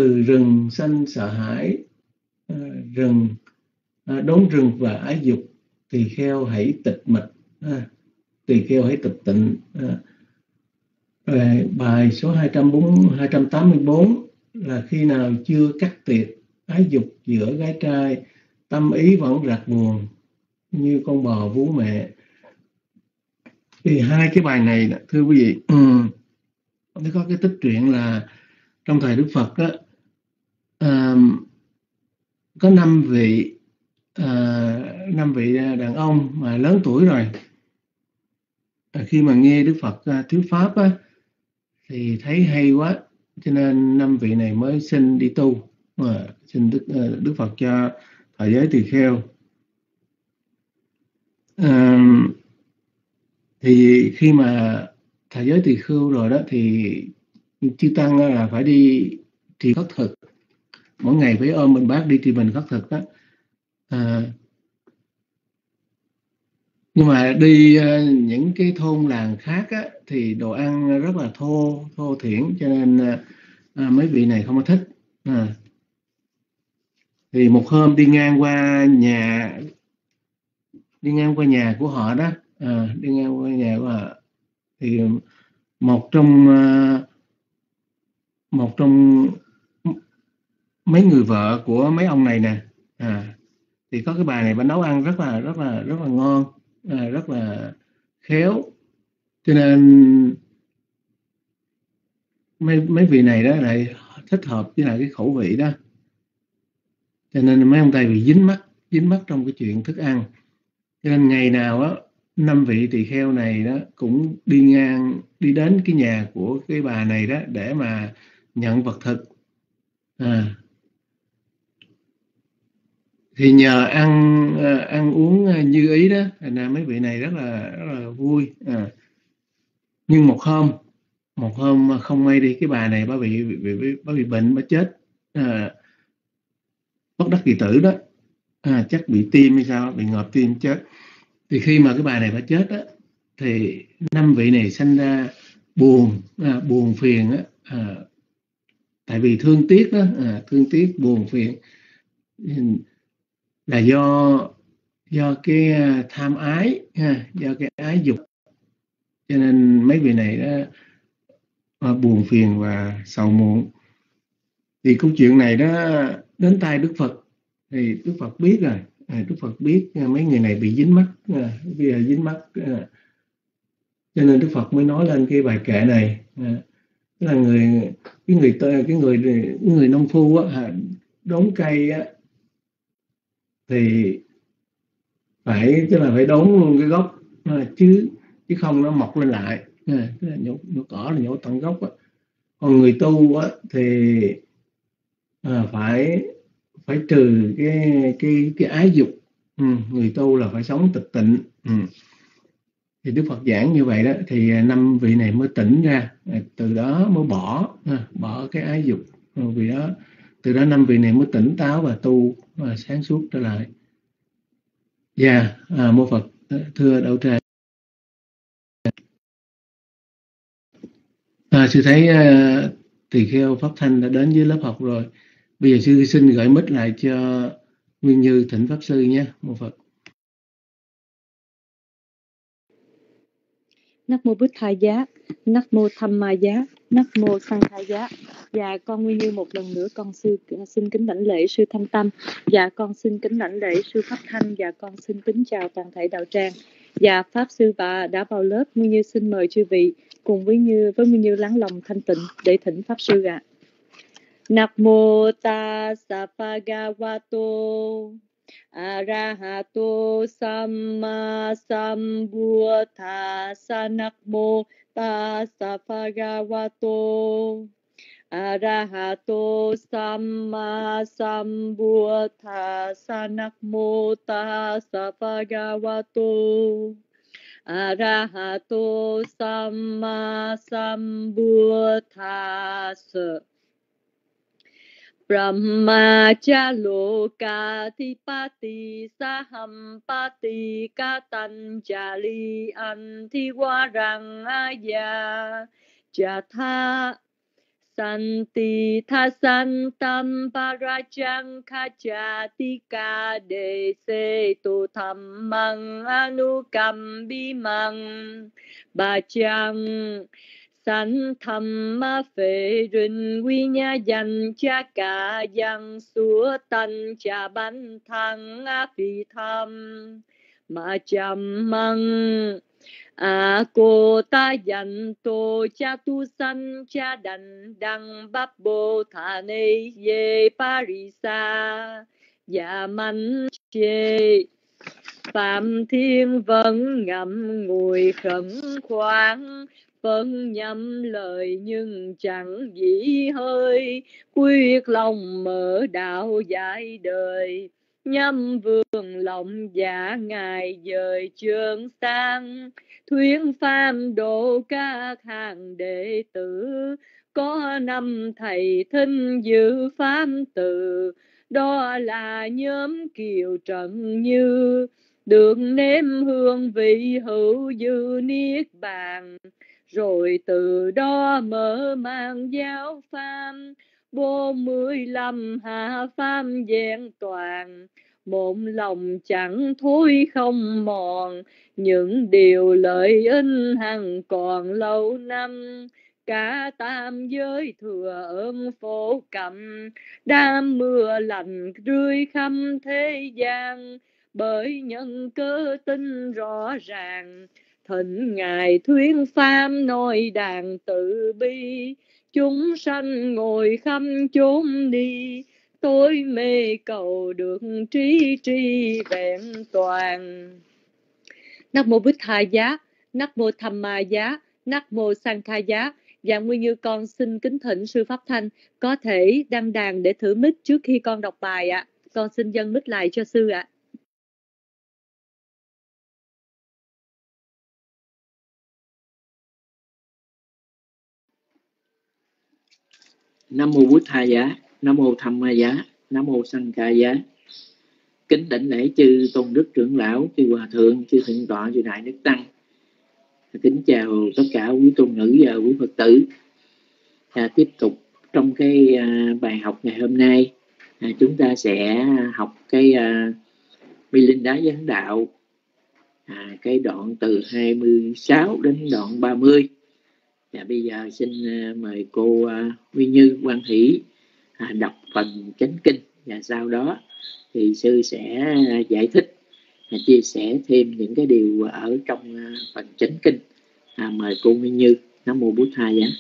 từ rừng sanh sợ hãi, rừng đốn rừng và ái dục, tỳ kheo hãy tịch mịch, tỳ kheo hãy tịch tịnh. Bài số 284 là khi nào chưa cắt tiệt ái dục giữa gái trai, tâm ý vẫn rạc buồn như con bò vú mẹ. Thì hai cái bài này, thưa quý vị, nó có cái tích truyện là trong thời Đức Phật đó, có 5 vị đàn ông mà lớn tuổi rồi, khi mà nghe Đức Phật thuyết pháp á, thì thấy hay quá, cho nên 5 vị này mới xin đi tu, xin Đức Phật cho thọ giới tỳ kheo. Thì khi mà thọ giới tỳ kheo rồi đó, thì chư tăng là phải đi trì khất thực, mỗi ngày phải ôm mình bát đi trì mình khất thực đó. Nhưng mà đi những cái thôn làng khác á, thì đồ ăn rất là thô thiển, cho nên mấy vị này không có thích. Thì một hôm đi ngang qua nhà của họ đó, đi ngang qua nhà của họ, thì một trong mấy người vợ của mấy ông này nè, thì có cái bà này bà nấu ăn rất là ngon, rất là khéo, cho nên mấy vị này đó lại thích hợp với lại cái khẩu vị đó, cho nên mấy ông Tây bị dính mắt trong cái chuyện thức ăn. Cho nên ngày nào đó 5 vị tỳ kheo này đó cũng đi đến cái nhà của cái bà này đó để mà nhận vật thực. Thì nhờ ăn uống như ý đó, nên mấy vị này rất là vui. Nhưng một hôm không may đi, cái bà này bà bị bệnh, bà chết bất đắc kỳ tử đó, chắc bị tim hay sao, bị ngợp tim chết. Thì khi mà cái bà này bà chết á, thì 5 vị này sanh ra buồn phiền á, tại vì thương tiếc đó, thương tiếc buồn phiền là do cái tham ái, do cái ái dục, cho nên mấy vị này đó buồn phiền và sầu muộn. Thì câu chuyện này đó đến tai Đức Phật, thì Đức Phật biết rồi, Đức Phật biết mấy người này bị dính mắc, cho nên Đức Phật mới nói lên cái bài kệ này. Tức là người nông phu á, đốn cây á, thì phải đốn luôn cái gốc, chứ không nó mọc lên lại, tức là nhổ cỏ là nhổ tận gốc á. Còn người tu á, thì phải trừ cái ái dục. Người tu là phải sống tịch tịnh. Thì Đức Phật giảng như vậy đó, thì 5 vị này mới tỉnh ra, từ đó mới bỏ cái ái dục. Vì đó, từ đó 5 vị này mới tỉnh táo và tu sáng suốt trở lại. Mô Phật, thưa Đạo Tràng. Sư thấy tỳ kheo Pháp Thanh đã đến với lớp học rồi. Bây giờ sư xin gửi mic lại cho Nguyên Như thỉnh Pháp Sư nhé. Mô Phật. Nắc mô Bụt Thầy Giá, Nắc mô Tham Ma Giá, Nắc mô Sang Thầy Giá. Dạ con Nguyên Như một lần nữa con xin kính lãnh lễ sư Thanh Tâm. Dạ con xin kính lãnh lễ sư Pháp Thanh. Dạ con xin kính chào toàn thể đạo tràng. Dạ Pháp Sư và đã vào lớp, Nguyên Như xin mời chư vị cùng với Nguyên Như lắng lòng thanh tịnh để thỉnh Pháp Sư ạ. Nắc mô Tassa Bhagavato Arahato Samma Sambuddhassa. Namo Tassa Bhagavato Arahato Samma Sambuddhassa. Namo Tassa Bhagavato Arahato Samma Sambuddhassa. Brahmacha lokadipati sahampati katanjali antiwarang aya jatha santi thasantam parajang khajatika de se tu dhammang anukambimang bajang sanh thầm ma phệ rình quy nha dành cha cả dần xua tanh cha bánh thăng á phi thầm mà chăm măng cô ta dành tô cha tu sanh cha đành đăng bắp bồ thà nê ye parisa dạ manh chê Phạm Thiên vẫn ngậm ngùi khẩn khoáng phân nhầm lời nhưng chẳng dĩ hơi quyết lòng mở đạo dạy đời nhâm vương lòng giả ngài dời trường sang thuyết pháp độ các hàng đệ tử có năm thầy thinh giữ pháp từ đó là nhóm Kiều Trận Như được nếm hương vị hữu dư niết bàn rồi từ đó mở mang giáo pháp 45 hạ pháp vẹn toàn một lòng chẳng thối không mòn những điều lợi ích hằng còn lâu năm cả tam giới thừa ơn phổ cập đám mưa lành rơi khắp thế gian bởi nhân cơ tin rõ ràng thịnh ngài thuyết pháp nói đàn tự bi chúng sanh ngồi khắp chốn đi tôi mê cầu được trí tri vẹn toàn. Nam mô Bích Tha Giá, Nam mô Tham Ma Giá, Nam mô Sang Kha Giá. Dạ Nguyên Như con xin kính thỉnh sư Pháp Thanh có thể đăng đàn để thử mic trước khi con đọc bài ạ. Con xin dâng mic lại cho sư ạ. Nam mô Bụt Tha Giá, Nam mô Tham Ma Giá, Nam mô Sang Kha Giá. Kính đảnh lễ chư tôn đức trưởng lão, chư hòa thượng, chư thượng tọa, chư đại đức tăng. Kính chào tất cả quý tôn nữ và quý Phật tử. Tiếp tục trong cái bài học ngày hôm nay, chúng ta sẽ học cái Milinda Vấn Đạo, cái đoạn từ 26 đến đoạn 30. Bây giờ xin mời cô Nguyên Như Quan Hỷ đọc phần chánh kinh, và sau đó thì sư sẽ giải thích, chia sẻ thêm những cái điều ở trong phần chánh kinh. Mời cô Nguyên Như. Nam mô Bụt Tha Giá.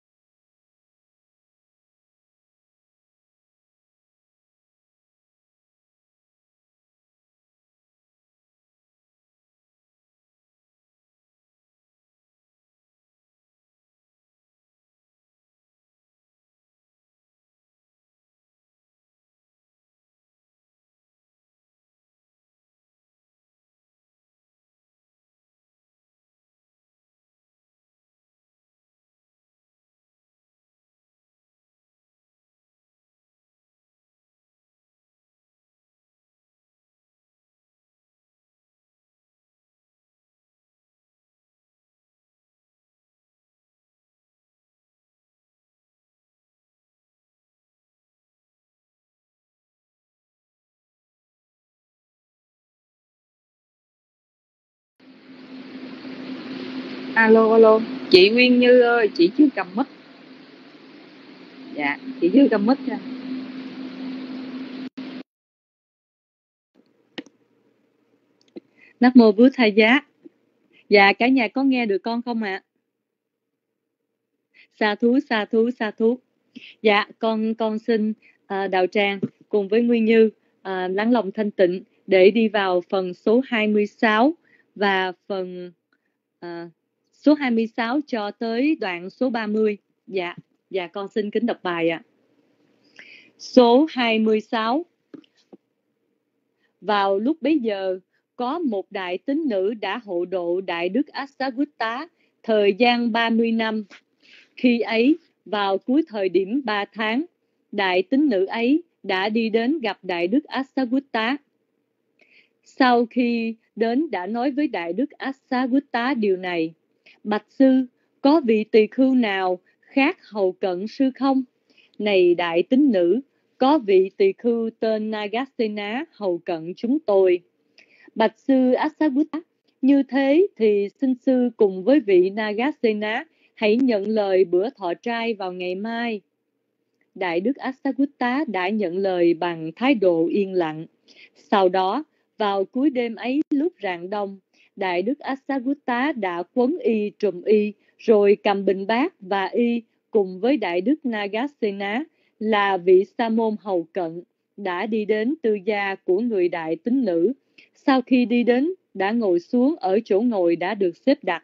Alo, chị Nguyên Như ơi, chị chưa cầm mic. Dạ, chị chưa cầm mic nha. Nam mô Bụt Tha Giá. Dạ, cả nhà có nghe được con không ạ? Sa thú. Dạ, con xin Đạo Tràng cùng với Nguyên Như lắng lòng thanh tịnh để đi vào phần số 26 và phần số 26 cho tới đoạn số 30. Dạ con xin kính đọc bài ạ. Số 26. Vào lúc bấy giờ, có một đại tín nữ đã hộ độ Đại Đức Asagutta thời gian 30 năm. Khi ấy, vào cuối thời điểm 3 tháng, đại tín nữ ấy đã đi đến gặp Đại Đức Asagutta. Sau khi đến đã nói với Đại Đức Asagutta điều này: Bạch sư, có vị tỳ khưu nào khác hầu cận sư không? Này đại tín nữ, có vị tỳ khưu tên Nagasena hầu cận chúng tôi. Bạch sư Asagutta, như thế thì xin sư cùng với vị Nagasena hãy nhận lời bữa thọ trai vào ngày mai. Đại đức Asagutta đã nhận lời bằng thái độ yên lặng. Sau đó, vào cuối đêm ấy lúc rạng đông, Đại đức Asagutta đã quấn y trùm y, rồi cầm bình bát và y cùng với Đại đức Nagasena là vị sa môn hầu cận đã đi đến tư gia của người đại tín nữ. Sau khi đi đến, đã ngồi xuống ở chỗ ngồi đã được xếp đặt.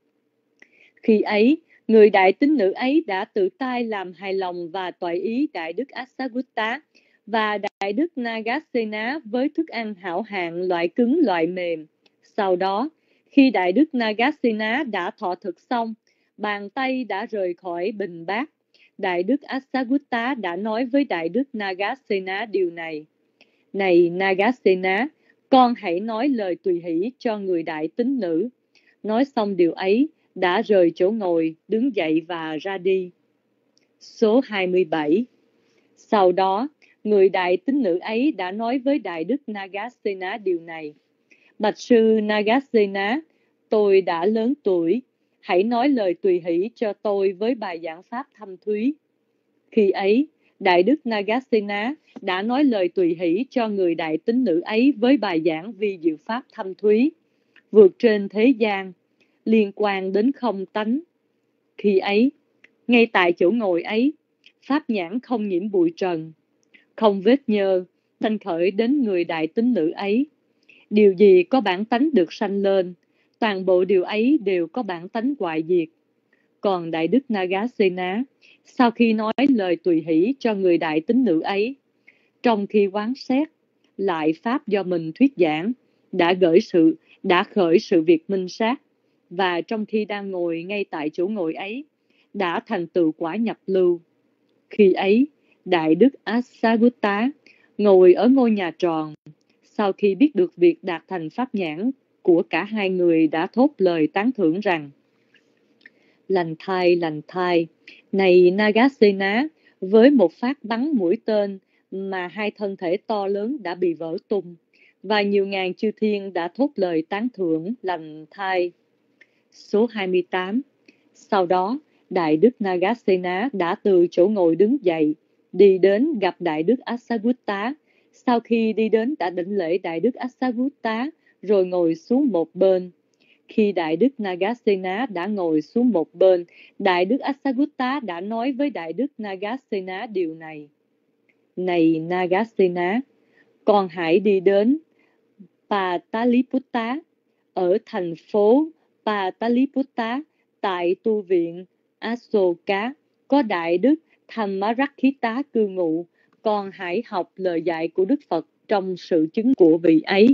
Khi ấy, người đại tín nữ ấy đã tự tay làm hài lòng và toại ý Đại đức Asagutta và Đại đức Nagasena với thức ăn hảo hạng loại cứng loại mềm. Sau đó, khi Đại đức Nagasena đã thọ thực xong, bàn tay đã rời khỏi bình bát. Đại đức Asagutta đã nói với Đại đức Nagasena điều này: Này Nagasena, con hãy nói lời tùy hỷ cho người đại tín nữ. Nói xong điều ấy, đã rời chỗ ngồi, đứng dậy và ra đi. Số 27. Sau đó, người đại tín nữ ấy đã nói với Đại đức Nagasena điều này: Bạch sư Nagasena, tôi đã lớn tuổi, hãy nói lời tùy hỷ cho tôi với bài giảng pháp thâm thúy. Khi ấy, Đại đức Nagasena đã nói lời tùy hỷ cho người đại tín nữ ấy với bài giảng vi diệu pháp thâm thúy, vượt trên thế gian, liên quan đến không tánh. Khi ấy, ngay tại chỗ ngồi ấy, pháp nhãn không nhiễm bụi trần, không vết nhơ, sanh khởi đến người đại tín nữ ấy. Điều gì có bản tánh được sanh lên, toàn bộ điều ấy đều có bản tánh hoại diệt. Còn Đại đức Nagasena, sau khi nói lời tùy hỷ cho người đại tín nữ ấy, trong khi quán xét lại pháp do mình thuyết giảng, đã khởi sự việc minh sát, và trong khi đang ngồi ngay tại chỗ ngồi ấy, đã thành tựu quả nhập lưu. Khi ấy, Đại đức Asagutta ngồi ở ngôi nhà tròn, sau khi biết được việc đạt thành pháp nhãn của cả hai người, đã thốt lời tán thưởng rằng: lành thai, này Nagasena, với một phát bắn mũi tên mà hai thân thể to lớn đã bị vỡ tung, và nhiều ngàn chư thiên đã thốt lời tán thưởng lành thai. Số 28. Sau đó, Đại đức Nagasena đã từ chỗ ngồi đứng dậy, đi đến gặp Đại đức Asagutta. Sau khi đi đến, đã đảnh lễ Đại đức Asagutta, rồi ngồi xuống một bên. Khi Đại đức Nagasena đã ngồi xuống một bên, Đại đức Asagutta đã nói với Đại đức Nagasena điều này: Này Nagasena, con hãy đi đến Pataliputta, ở thành phố Pataliputta, tại tu viện Asoka, có Đại đức Thammarakkhita cư ngụ. Con hãy học lời dạy của Đức Phật trong sự chứng của vị ấy.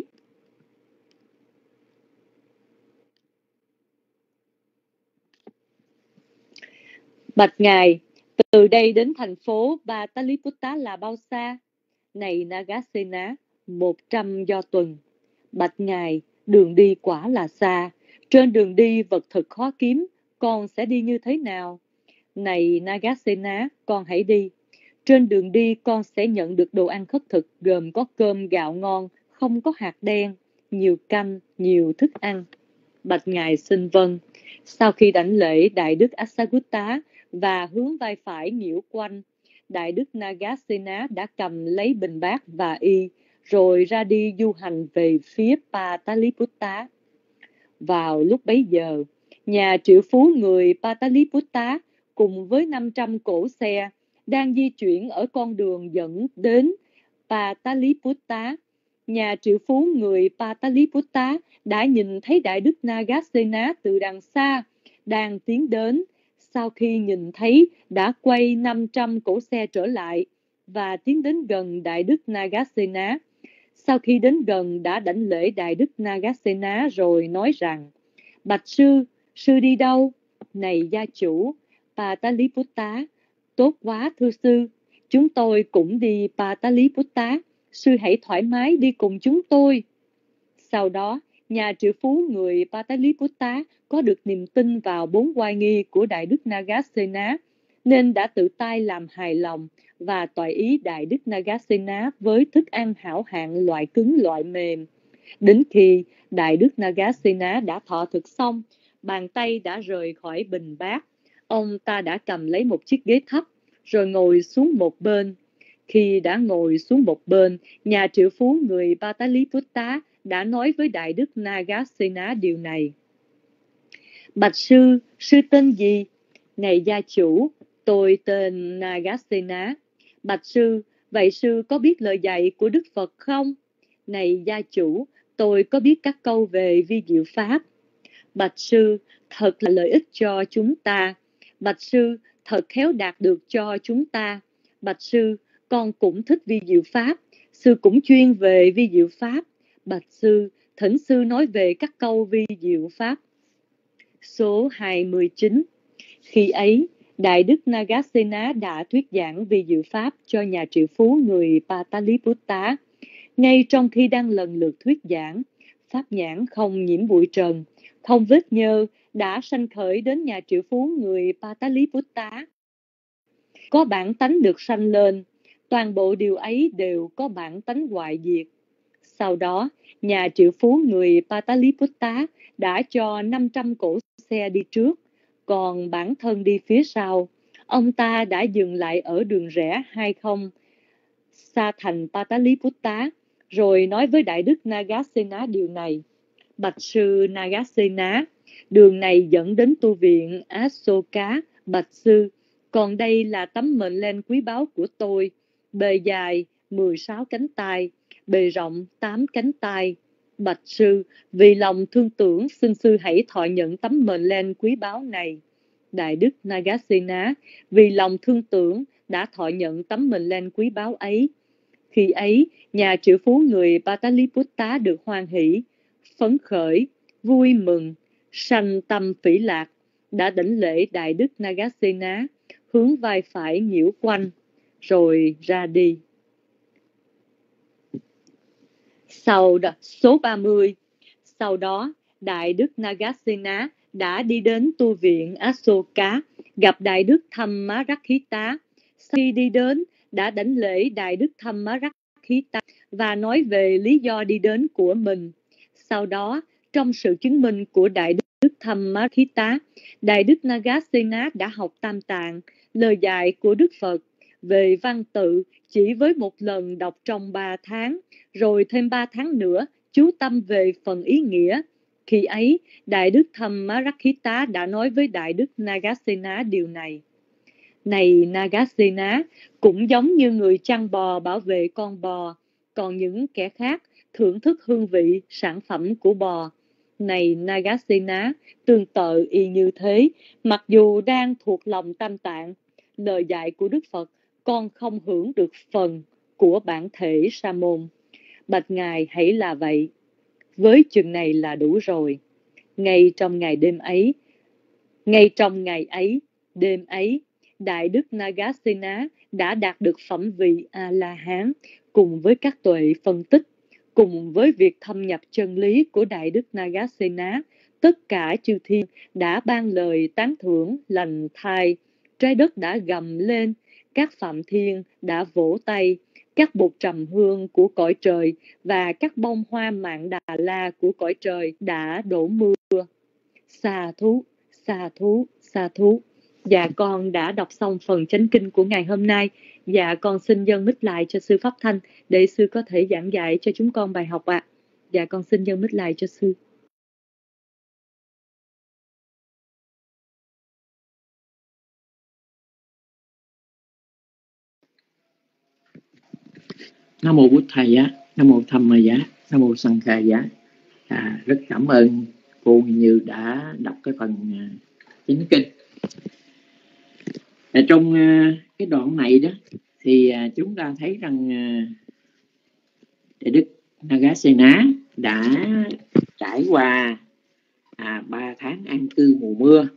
Bạch Ngài, từ đây đến thành phố Pataliputta là bao xa? Này Nagasena, 100 do tuần. Bạch Ngài, đường đi quả là xa. Trên đường đi vật thực khó kiếm, con sẽ đi như thế nào? Này Nagasena, con hãy đi. Trên đường đi con sẽ nhận được đồ ăn khất thực, gồm có cơm gạo ngon, không có hạt đen, nhiều canh, nhiều thức ăn. Bạch Ngài xin vâng. Sau khi đảnh lễ Đại đức Asagutta và hướng vai phải nhiễu quanh, Đại đức Nagasena đã cầm lấy bình bát và y, rồi ra đi du hành về phía Pataliputta. Vào lúc bấy giờ, nhà triệu phú người Pataliputta cùng với 500 cỗ xe đang di chuyển ở con đường dẫn đến Pataliputta. Nhà triệu phú người Pataliputta đã nhìn thấy Đại đức Nagasena từ đằng xa đang tiến đến. Sau khi nhìn thấy, đã quay 500 cỗ xe trở lại và tiến đến gần Đại đức Nagasena. Sau khi đến gần, đã đảnh lễ Đại đức Nagasena rồi nói rằng: Bạch sư, sư đi đâu? Này gia chủ Pataliputta, tốt quá thưa sư, chúng tôi cũng đi Pataliputta, sư hãy thoải mái đi cùng chúng tôi. Sau đó, nhà triệu phú người Pataliputta có được niềm tin vào 4 oai nghi của Đại đức Nagasena nên đã tự tay làm hài lòng và toại ý Đại Đức Nagasena với thức ăn hảo hạng loại cứng loại mềm. Đến khi Đại Đức Nagasena đã thọ thực xong, bàn tay đã rời khỏi bình bát. Ông ta đã cầm lấy một chiếc ghế thấp, rồi ngồi xuống một bên. Khi đã ngồi xuống một bên, nhà triệu phú người Pataliputta đã nói với Đại Đức Nagasena điều này. Bạch sư, sư tên gì? Này gia chủ, tôi tên Nagasena. Bạch sư, vậy sư có biết lời dạy của Đức Phật không? Này gia chủ, tôi có biết các câu về vi diệu pháp. Bạch sư, thật là lợi ích cho chúng ta. Bạch sư, thật khéo đạt được cho chúng ta. Bạch sư, con cũng thích vi diệu pháp. Sư cũng chuyên về vi diệu pháp. Bạch sư, thỉnh sư nói về các câu vi diệu pháp. Số 29. Khi ấy, Đại Đức Nagasena đã thuyết giảng vi diệu pháp cho nhà triệu phú người Pataliputta. Ngay trong khi đang lần lượt thuyết giảng, pháp nhãn không nhiễm bụi trần, không vết nhơ đã sanh khởi đến nhà triệu phú người Pataliputta. Có bản tánh được sanh lên, toàn bộ điều ấy đều có bản tánh hoại diệt. Sau đó, nhà triệu phú người Pataliputta đã cho 500 cỗ xe đi trước, còn bản thân đi phía sau. Ông ta đã dừng lại ở đường rẽ 20 xa thành Pataliputta, rồi nói với Đại Đức Nagasena điều này. Bạch sư Nagasena, đường này dẫn đến tu viện Asoka. Bạch sư, còn đây là tấm mệnh len quý báu của tôi, bề dài 16 cánh tay, bề rộng 8 cánh tay. Bạch sư, vì lòng thương tưởng, xin sư hãy thọ nhận tấm mệnh len quý báu này. Đại Đức Nagasena, vì lòng thương tưởng, đã thọ nhận tấm mệnh len quý báu ấy. Khi ấy, nhà triệu phú người Pataliputta được hoan hỷ, phấn khởi, vui mừng, sanh tâm phỉ lạc, đã đảnh lễ Đại Đức Nagasena, hướng vai phải nhiễu quanh, rồi ra đi. Số 30. Sau đó, Đại Đức Nagasena đã đi đến tu viện Asoka, gặp Đại Đức Thammarakkhita. Khi đi đến, đã đảnh lễ Đại Đức Thammarakkhita và nói về lý do đi đến của mình. Sau đó, trong sự chứng minh của Đại Đức Thammarakkhita, Đại Đức Nagasena đã học Tam Tạng, lời dạy của Đức Phật về văn tự chỉ với một lần đọc trong 3 tháng, rồi thêm 3 tháng nữa chú tâm về phần ý nghĩa. Khi ấy, Đại Đức Thammarakkhita đã nói với Đại Đức Nagasena điều này. Này Nagasena, cũng giống như người chăn bò bảo vệ con bò, còn những kẻ khác thưởng thức hương vị sản phẩm của bò. Này Nagasena, tương tự y như thế, mặc dù đang thuộc lòng Tam Tạng, lời dạy của Đức Phật, con không hưởng được phần của bản thể sa môn. Bạch Ngài hãy là vậy. Với chừng này là đủ rồi. Ngay trong ngày ấy, đêm ấy, Đại Đức Nagasena đã đạt được phẩm vị A-la-hán cùng với các tuệ phân tích, cùng với việc thâm nhập chân lý của Đại Đức Nagasena. Tất cả chư thiên đã ban lời tán thưởng lành thai, trái đất đã gầm lên, các phạm thiên đã vỗ tay, các bột trầm hương của cõi trời và các bông hoa mạn Đà La của cõi trời đã đổ mưa. Sa thú, sa thú, sa thú. Dạ con đã đọc xong phần chánh kinh của ngày hôm nay. Dạ con xin dâng mic lại cho sư Pháp Thanh để sư có thể giảng dạy cho chúng con bài học ạ. Dạ con xin dâng mic lại cho sư. Nam mô Bụt Thầy Giá, Nam mô Tham Ma Giá, Nam mô Sang Kha Giá. Rất cảm ơn cô Như đã đọc cái phần chánh kinh. Trong cái đoạn này đó thì chúng ta thấy rằng Đại Đức Nagasena đã trải qua 3 tháng an cư mùa mưa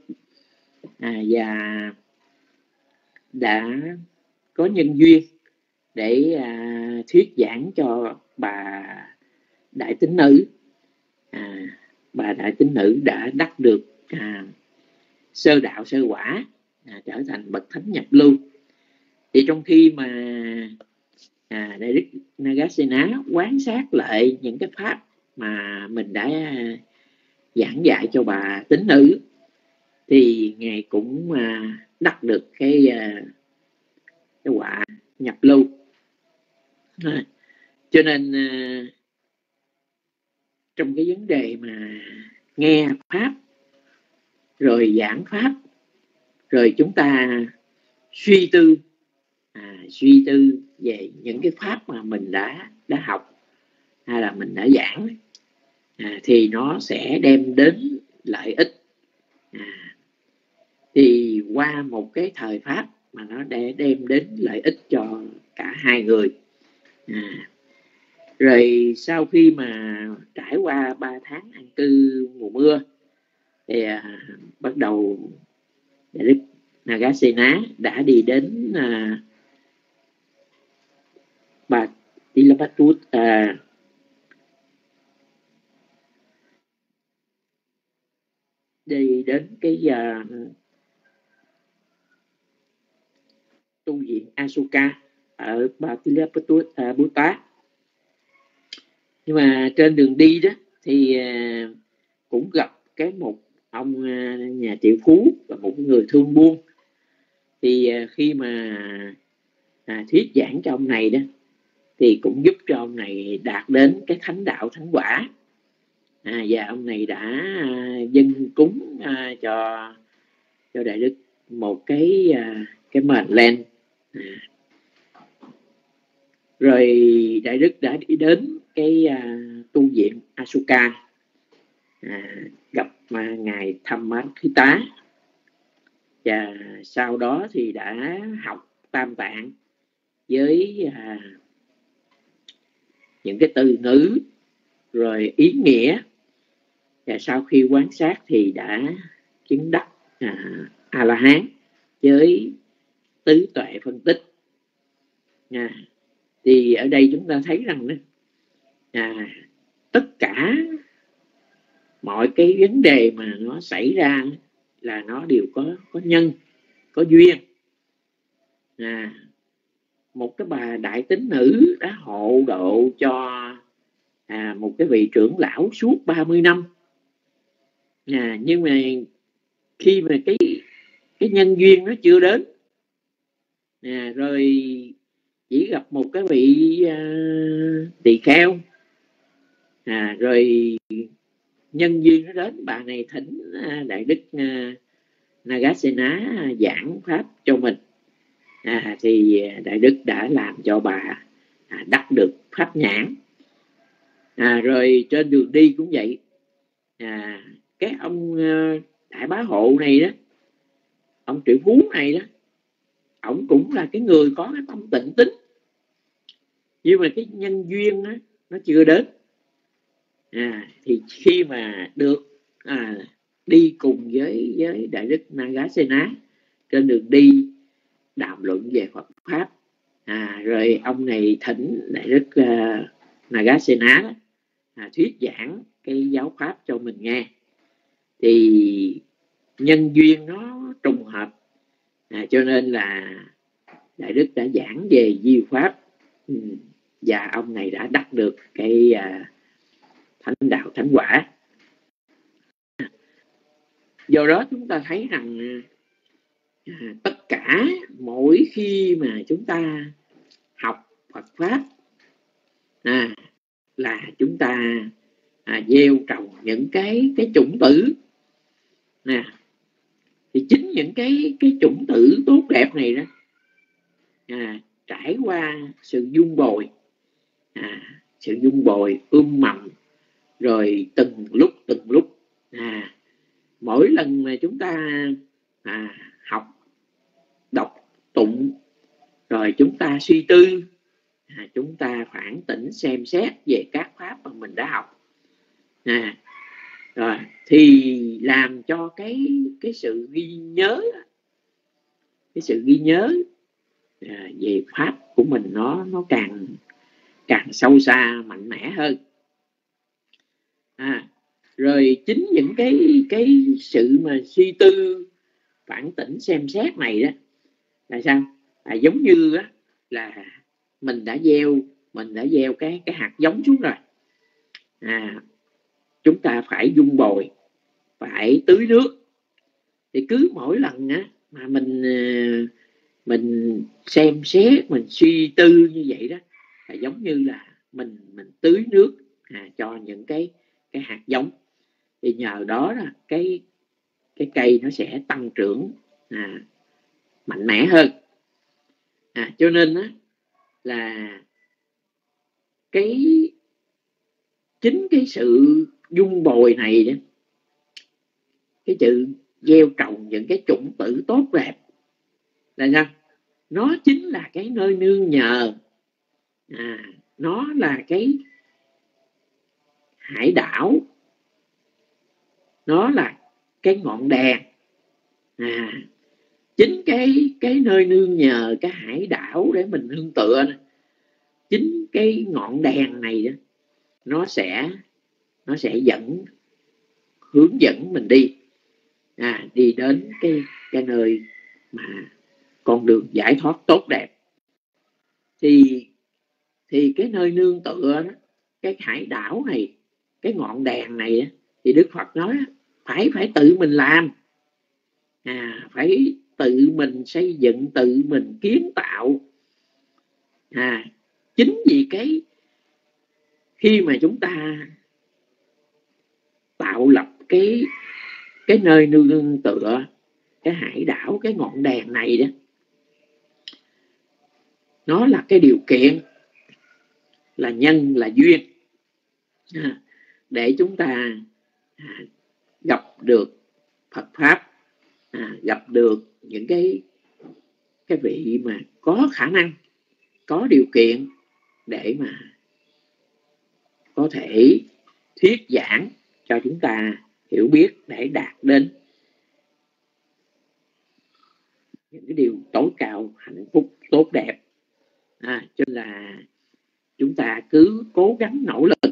và đã có nhân duyên để thuyết giảng cho bà đại tín nữ. Bà đại tín nữ đã đắc được sơ đạo sơ quả trở thành bậc thánh nhập lưu. Thì trong khi mà Đại đức Nagasena quán sát lại những cái pháp mà mình đã giảng dạy cho bà tín nữ, thì ngài cũng đắc được cái quả nhập lưu. Cho nên trong cái vấn đề mà nghe pháp rồi giảng pháp, rồi chúng ta suy tư về những cái pháp mà mình đã học hay là mình đã giảng, thì nó sẽ đem đến lợi ích. Thì qua một cái thời pháp mà nó để đem đến lợi ích cho cả hai người. Rồi sau khi mà trải qua 3 tháng an cư mùa mưa, thì bắt đầu Đại đức Nagasena đã đi đến Bà Tilapatut, đi đến cái tu viện Asuka ở Bà Tilapatut Bhuta. Nhưng mà trên đường đi đó thì cũng gặp một ông nhà triệu phú và một người thương buôn. Thì khi mà thuyết giảng cho ông này đó, thì cũng giúp cho ông này đạt đến cái thánh đạo thánh quả. Và ông này đã dâng cúng cho Đại đức một cái mền len. Rồi Đại đức đã đi đến cái tu viện Asuka, gặp ngài Thammakita, và sau đó thì đã học Tam Tạng với những cái từ ngữ rồi ý nghĩa. Và sau khi quan sát thì đã chứng đắc A-la-hán với tứ tuệ phân tích. Thì ở đây chúng ta thấy rằng tất cả mọi cái vấn đề mà nó xảy ra là nó đều có nhân, có duyên. Một cái bà đại tín nữ đã hộ độ cho một cái vị trưởng lão suốt 30 năm. Nhưng mà khi mà cái nhân duyên nó chưa đến, rồi chỉ gặp một cái vị tỳ kheo, rồi nhân duyên nó đến, bà này thỉnh Đại đức Nagasena giảng pháp cho mình. Thì Đại đức đã làm cho bà đắc được pháp nhãn. Rồi trên đường đi cũng vậy, cái ông đại bá hộ này đó, ông triệu phú này đó, ổng cũng là cái người có cái tâm tịnh tín, nhưng mà cái nhân duyên đó, nó chưa đến. Thì khi mà được đi cùng với Đại đức Nagasena trên đường đi đàm luận về Phật pháp, rồi ông này thỉnh Đại đức Nagasena thuyết giảng cái giáo pháp cho mình nghe. Thì nhân duyên nó trùng hợp, cho nên là Đại đức đã giảng về diệu pháp, và ông này đã đắc được cái thánh đạo thánh quả. Do đó chúng ta thấy rằng tất cả mỗi khi mà chúng ta học Phật pháp là chúng ta gieo trồng những cái chủng tử. Thì chính những cái chủng tử tốt đẹp này đó, trải qua sự dung bồi mầm, rồi từng lúc mỗi lần mà chúng ta học, đọc, tụng, rồi chúng ta suy tư, chúng ta phản tỉnh xem xét về các pháp mà mình đã học, rồi thì làm cho cái sự ghi nhớ về pháp của mình nó càng sâu xa, mạnh mẽ hơn. Rồi chính những cái sự mà suy tư phản tỉnh xem xét này đó là sao? Là giống như á, là mình đã gieo cái hạt giống xuống rồi. Chúng ta phải vun bồi, phải tưới nước. Thì cứ mỗi lần á mà mình xem xét, mình suy tư như vậy đó, là giống như là mình tưới nước cho những cái hạt giống. Thì nhờ đó là cái cây nó sẽ tăng trưởng mạnh mẽ hơn. Cho nên á là chính cái sự vun bồi này đó, cái sự gieo trồng những cái chủng tử tốt đẹp là sao? Nó chính là cái nơi nương nhờ, nó là cái hải đảo, nó là cái ngọn đèn. Chính cái nơi nương nhờ, cái hải đảo để mình nương tựa này, chính cái ngọn đèn này đó, nó sẽ hướng dẫn mình đi đến cái nơi mà con đường giải thoát tốt đẹp. Thì cái nơi nương tựa đó, cái hải đảo này, cái ngọn đèn này đó, thì Đức Phật nói phải tự mình làm, phải tự mình xây dựng, tự mình kiến tạo. Chính vì khi mà chúng ta tạo lập cái nơi nương tựa, cái hải đảo, cái ngọn đèn này đó, nó là cái điều kiện, là nhân, là duyên để chúng ta gặp được Phật Pháp, gặp được những cái vị mà có khả năng, có điều kiện để mà có thể thuyết giảng cho chúng ta hiểu biết, để đạt đến những cái điều tối cao, hạnh phúc, tốt đẹp. Cho nên là chúng ta cứ cố gắng nỗ lực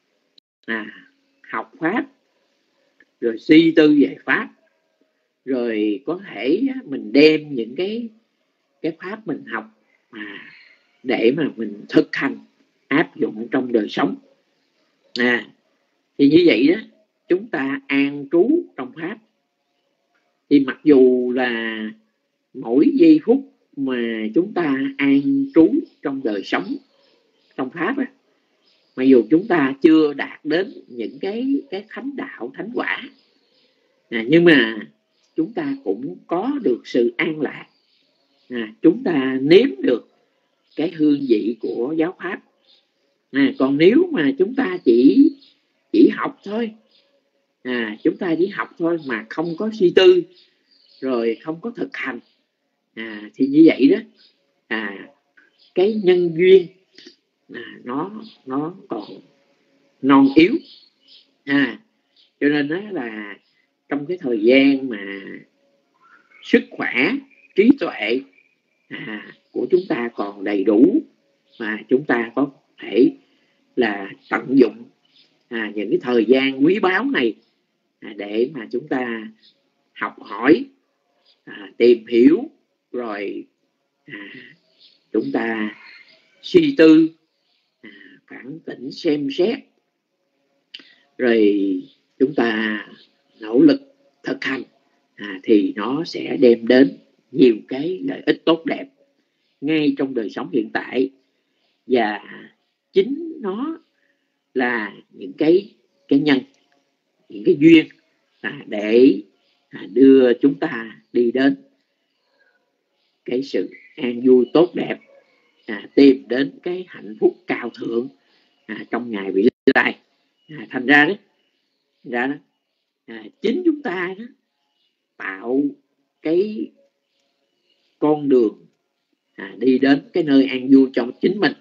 học Pháp, rồi suy tư về Pháp, rồi có thể mình đem những cái Pháp mình học để mà mình thực hành, áp dụng trong đời sống. Thì như vậy đó, chúng ta an trú trong Pháp. Thì mặc dù là mỗi giây phút mà chúng ta an trú trong đời sống, trong Pháp á, mặc dù chúng ta chưa đạt đến những cái thánh đạo, thánh quả, nhưng mà chúng ta cũng có được sự an lạc. Chúng ta nếm được cái hương vị của giáo Pháp. Còn nếu mà chúng ta chỉ học thôi, chúng ta chỉ học thôi mà không có suy tư, rồi không có thực hành, thì như vậy đó, cái nhân duyên nó còn non yếu. Cho nên đó là trong cái thời gian mà sức khỏe, trí tuệ của chúng ta còn đầy đủ, mà chúng ta có thể là tận dụng những cái thời gian quý báu này để mà chúng ta học hỏi, tìm hiểu, rồi chúng ta suy tư, phản tỉnh xem xét, rồi chúng ta nỗ lực thực hành, thì nó sẽ đem đến nhiều cái lợi ích tốt đẹp ngay trong đời sống hiện tại. Và chính nó là những cái nhân, những cái duyên để đưa chúng ta đi đến cái sự an vui tốt đẹp, tìm đến cái hạnh phúc cao thượng trong ngày vị lai. Thành ra đó, chính chúng ta đó tạo cái con đường đi đến cái nơi an vui cho chính mình.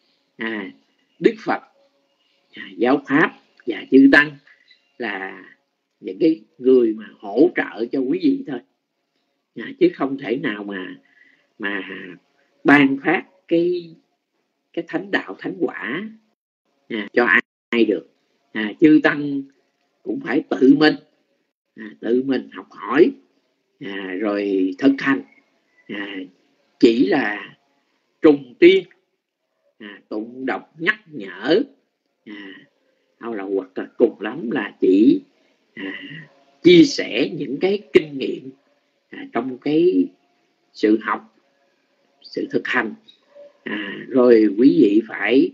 Đức Phật, giáo Pháp và chư Tăng là những cái người mà hỗ trợ cho quý vị thôi, chứ không thể nào mà ban phát cái thánh đạo, thánh quả cho ai được. Chư Tăng cũng phải tự mình học hỏi, rồi thực hành chỉ là trùng tuyên, tụng đọc nhắc nhở, hoặc là cùng lắm là chỉ chia sẻ những cái kinh nghiệm trong cái sự học, sự thực hành. Rồi quý vị phải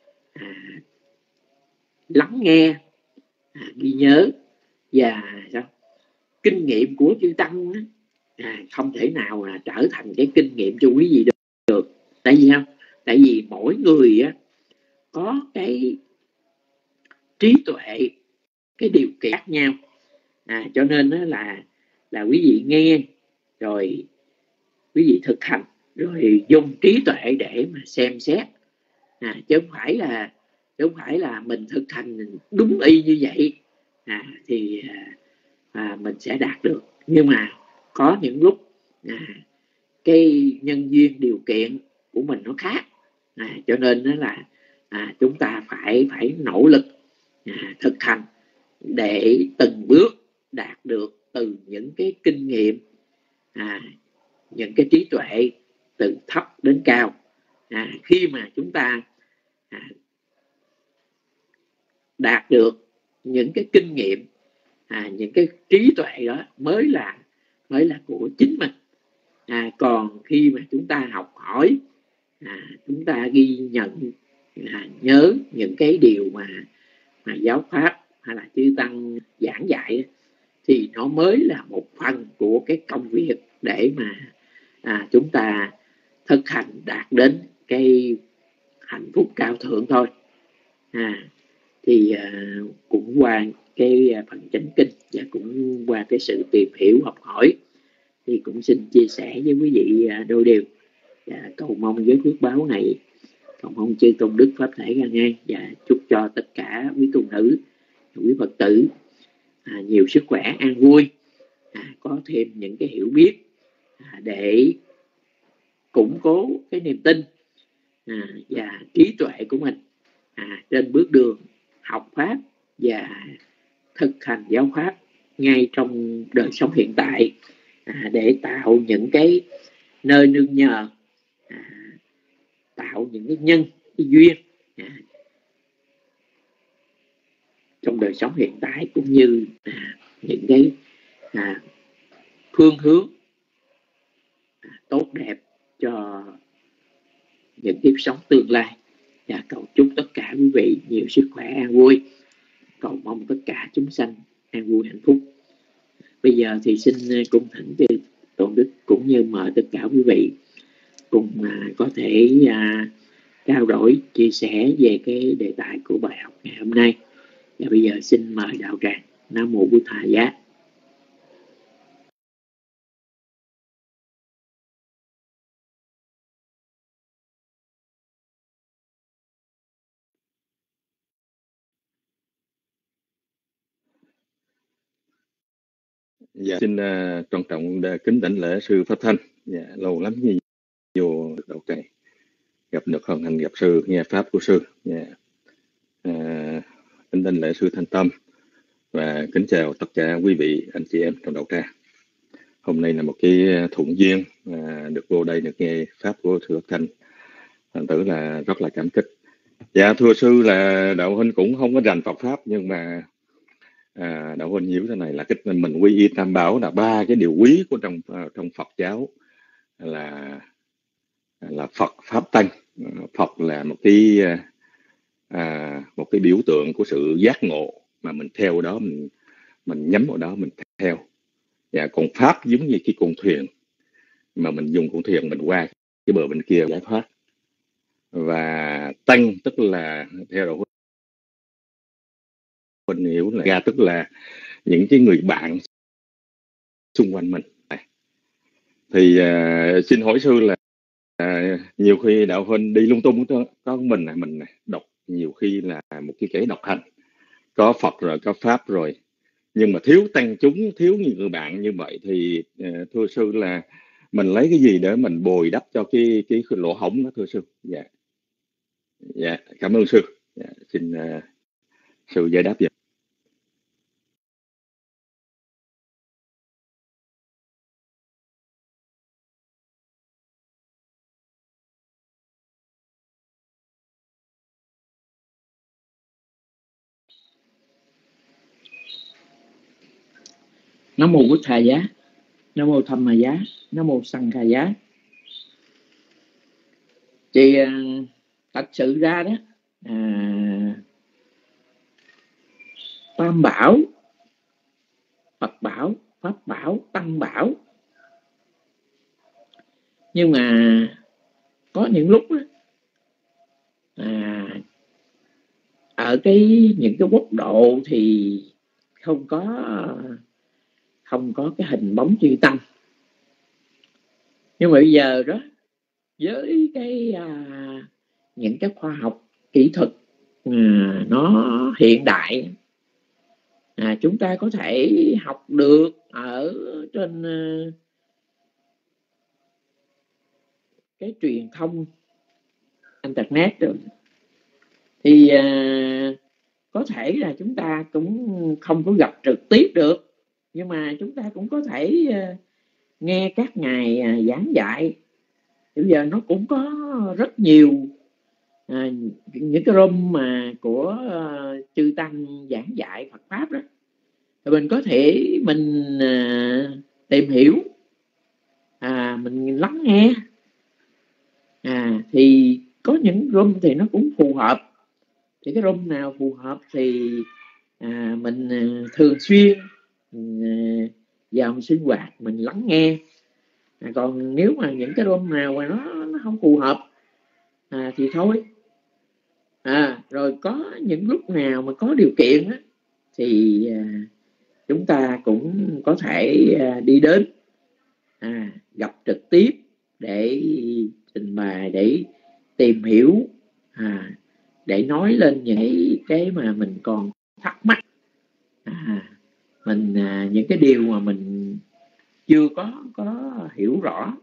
lắng nghe, ghi nhớ, và kinh nghiệm của chư tăng không thể nào là trở thành cái kinh nghiệm cho quý vị được. Tại vì không? Tại vì mỗi người có cái trí tuệ, cái điều kiện khác nhau, cho nên là quý vị nghe rồi quý vị thực hành, rồi dùng trí tuệ để mà xem xét, chứ không phải là mình thực hành đúng y như vậy thì mình sẽ đạt được. Nhưng mà có những lúc cái nhân duyên điều kiện của mình nó khác, cho nên là chúng ta phải nỗ lực thực hành để từng bước đạt được từ những cái kinh nghiệm, những cái trí tuệ từ thấp đến cao. Khi mà chúng ta đạt được những cái kinh nghiệm, những cái trí tuệ đó mới là của chính mình. Còn khi mà chúng ta học hỏi, chúng ta ghi nhận, nhớ những cái điều mà giáo pháp hay là chư tăng giảng dạy, thì nó mới là một phần của cái công việc để mà chúng ta thực hành đạt đến cái hạnh phúc cao thượng thôi. Thì cũng qua cái phần chánh kinh và cũng qua cái sự tìm hiểu học hỏi, thì cũng xin chia sẻ với quý vị đôi điều, và cầu mong với phước báo này, cầu mong chư tôn đức pháp thể ra ngang, và chúc cho tất cả quý tu nữ, quý Phật tử nhiều sức khỏe, an vui, có thêm những cái hiểu biết để củng cố cái niềm tin và trí tuệ của mình trên bước đường học pháp và thực hành giáo pháp ngay trong đời sống hiện tại, để tạo những cái nơi nương nhờ, tạo những cái nhân, cái duyên trong đời sống hiện tại, cũng như những cái phương hướng tốt đẹp cho những kiếp sống tương lai. Và cầu chúc tất cả quý vị nhiều sức khỏe, an vui, cầu mong tất cả chúng sanh an vui hạnh phúc. Bây giờ thì xin cung thỉnh chư tôn đức cũng như mời tất cả quý vị cùng có thể trao đổi, chia sẻ về cái đề tài của bài học ngày hôm nay. Và bây giờ xin mời đạo tràng. Nam mô Bụt Thầy Giá. Dạ, xin trân trọng kính đảnh lễ sư Pháp Thanh. Dạ, lâu lắm như vô đạo tràng gặp được hân hạnh gặp sư, nghe pháp của sư. Dạ. Kính đảnh lễ sư Thanh Tâm và kính chào tất cả quý vị anh chị em trong đạo tràng. Hôm nay là một cái thuận duyên được vô đây được nghe pháp của sư Pháp Thanh, thành thử là rất là cảm kích. Dạ, thưa sư là đạo huynh cũng không có rành Phật pháp, nhưng mà đạo huynh hiểu thế này là cái mình quy y tam bảo là ba cái điều quý của trong Phật giáo là Phật pháp tăng. Phật là một cái biểu tượng của sự giác ngộ mà mình theo đó, mình nhắm vào đó mình theo. Và còn pháp giống như cái con thuyền mà mình dùng con thuyền mình qua cái bờ bên kia giải thoát. Và tăng tức là theo đạo huynh hiểu là ra tức là những cái người bạn xung quanh mình. Thì xin hỏi sư là nhiều khi đạo huynh đi lung tung, có mình đọc nhiều khi là một cái kẻ độc hành, có Phật rồi có pháp rồi, nhưng mà thiếu tăng chúng, thiếu những người bạn như vậy, thì thưa sư là mình lấy cái gì để mình bồi đắp cho cái lỗ hổng đó thưa sư? Dạ, cảm ơn sư. Dạ, xin sư giải đáp. Nam mô Bụt Thà Giá, Nam mô Tham Ma Giá, Nam mô Sanh Kha Giá. Thì thật sự ra đó, Tam Bảo, Phật Bảo, Pháp Bảo, Tăng Bảo, nhưng mà có những lúc đó, ở những cái quốc độ thì không có cái hình bóng chư tăng. Nhưng mà bây giờ đó, với những cái khoa học kỹ thuật nó hiện đại, chúng ta có thể học được ở trên cái truyền thông internet rồi, thì có thể là chúng ta cũng không có gặp trực tiếp được, nhưng mà chúng ta cũng có thể nghe các ngài giảng dạy. Bây giờ nó cũng có rất nhiều những cái room mà của chư tăng giảng dạy Phật pháp đó, thì mình có thể mình tìm hiểu, mình lắng nghe. Thì có những room thì nó cũng phù hợp, thì cái room nào phù hợp thì mình thường xuyên vào sinh hoạt mình lắng nghe. Còn nếu mà những cái room nào mà nó không phù hợp thì thôi. Rồi có những lúc nào mà có điều kiện á, thì chúng ta cũng có thể đi đến gặp trực tiếp để trình bày, để tìm hiểu, để nói lên những cái mà mình còn thắc mắc, những cái điều mà mình chưa có hiểu rõ,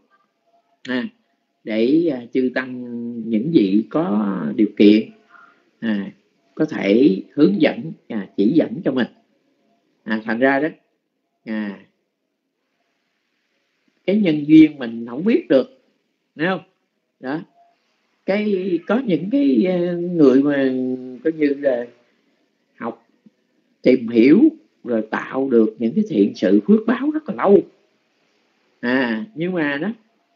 để chư tăng những vị có điều kiện có thể hướng dẫn, chỉ dẫn cho mình. Thành ra đó, cái nhân duyên mình không biết được, thấy không? Đó, có những cái người mà coi như là học, tìm hiểu rồi tạo được những cái thiện sự phước báo rất là lâu, nhưng mà đó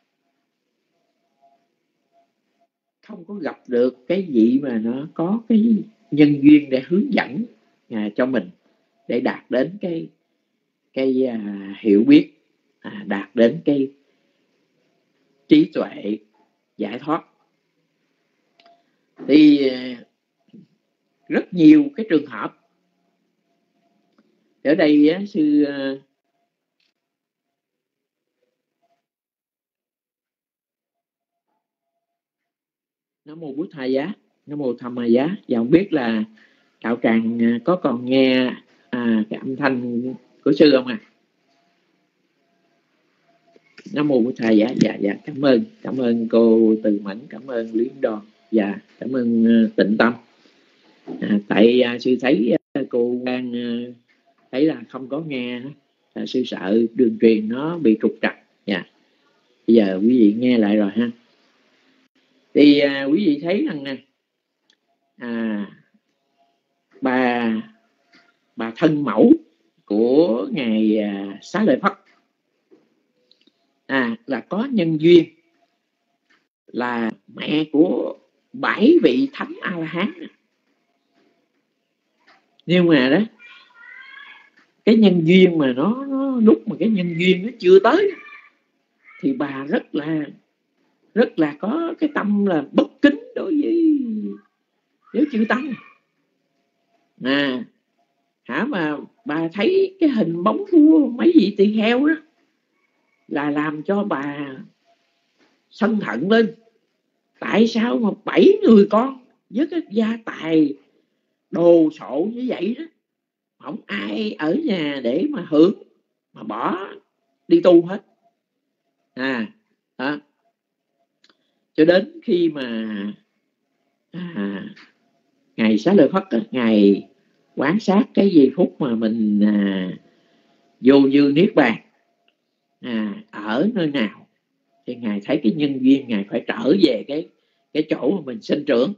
không có gặp được cái gì mà nó có cái nhân duyên để hướng dẫn cho mình, để đạt đến cái hiểu biết, đạt đến cái trí tuệ giải thoát. Thì rất nhiều cái trường hợp ở đây sư Nam mô Bụt Thà Giá, Nam mô Tham Ma Giá. Và không biết là đạo tràng có còn nghe cái âm thanh của sư không Nam mô Bụt Thà Giá. Dạ, cảm ơn cô Từ Mẫn, cảm ơn Luyến Đòn, cảm ơn Tịnh Tâm. Tại sư thấy cô đang thấy là không có nghe, sư sợ đường truyền nó bị trục trặc. Bây giờ quý vị nghe lại rồi ha. Thì quý vị thấy rằng nè, bà thân mẫu của ngài Xá Lợi Phất là có nhân duyên là mẹ của 7 vị thánh A La Hán. Nhưng mà đó, cái nhân duyên mà nó lúc mà cái nhân duyên nó chưa tới thì bà rất là có cái tâm là bất kính đối với chư tăng. Mà bà thấy cái hình bóng của mấy vị tỳ heo đó là làm cho bà sân hận lên. Tại sao mà 7 người con với cái gia tài đồ sộ như vậy đó, không ai ở nhà để mà hưởng, mà bỏ đi tu hết. Cho đến khi mà ngài Xá Lợi Phất, ngài quan sát cái giây phút mà mình vô dư niết bàn ở nơi nào, thì ngài thấy cái nhân duyên ngài phải trở về cái chỗ mà mình sinh trưởng,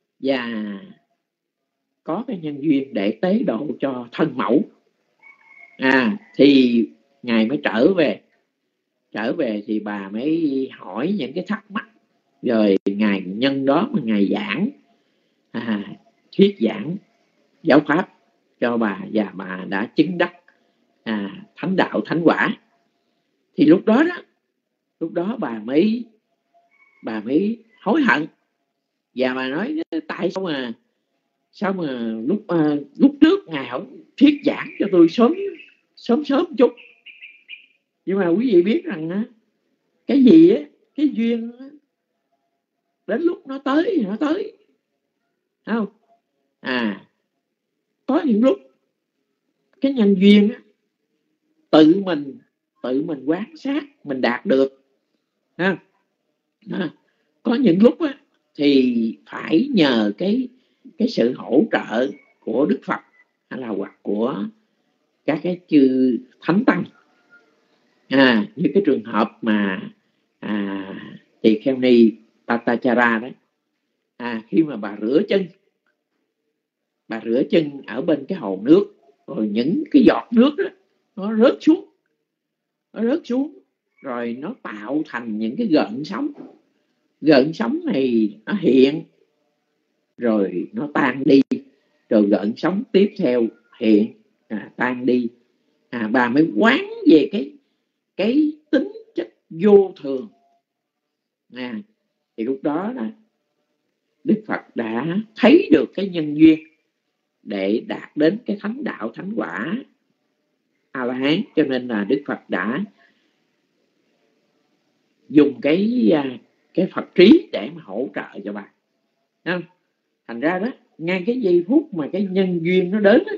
và có cái nhân duyên để tế độ cho thân mẫu. Thì ngài mới trở về thì bà mới hỏi những cái thắc mắc, rồi ngài nhân đó mà ngài giảng, thuyết giảng giáo pháp cho bà, và bà đã chứng đắc thánh đạo thánh quả. Thì lúc đó bà mới hối hận, và bà nói tại sao mà lúc trước ngài không thuyết giảng cho tôi sớm chút. Nhưng mà quý vị biết rằng cái gì á, cái duyên đến lúc nó tới thì nó tới, không? Có những lúc cái nhân duyên á, tự mình quan sát mình đạt được, có những lúc á, thì phải nhờ cái sự hỗ trợ của Đức Phật hay là hoặc của các cái chư thánh tăng, như cái trường hợp mà Tỳ Kheo Ni Tatachara đấy, khi mà bà rửa chân ở bên cái hồ nước, rồi những cái giọt nước đó nó rớt xuống rồi nó tạo thành những cái gợn sóng này nó hiện rồi nó tan đi, rồi gợn sóng tiếp theo hiện tan đi. Bà mới quán về cái tính chất vô thường. Thì lúc đó Đức Phật đã thấy được cái nhân duyên để đạt đến cái thánh đạo thánh quả A-la-hán, cho nên là Đức Phật đã dùng cái Phật trí để mà hỗ trợ cho bà. Thành ra đó, ngay cái giây phút mà cái nhân duyên nó đến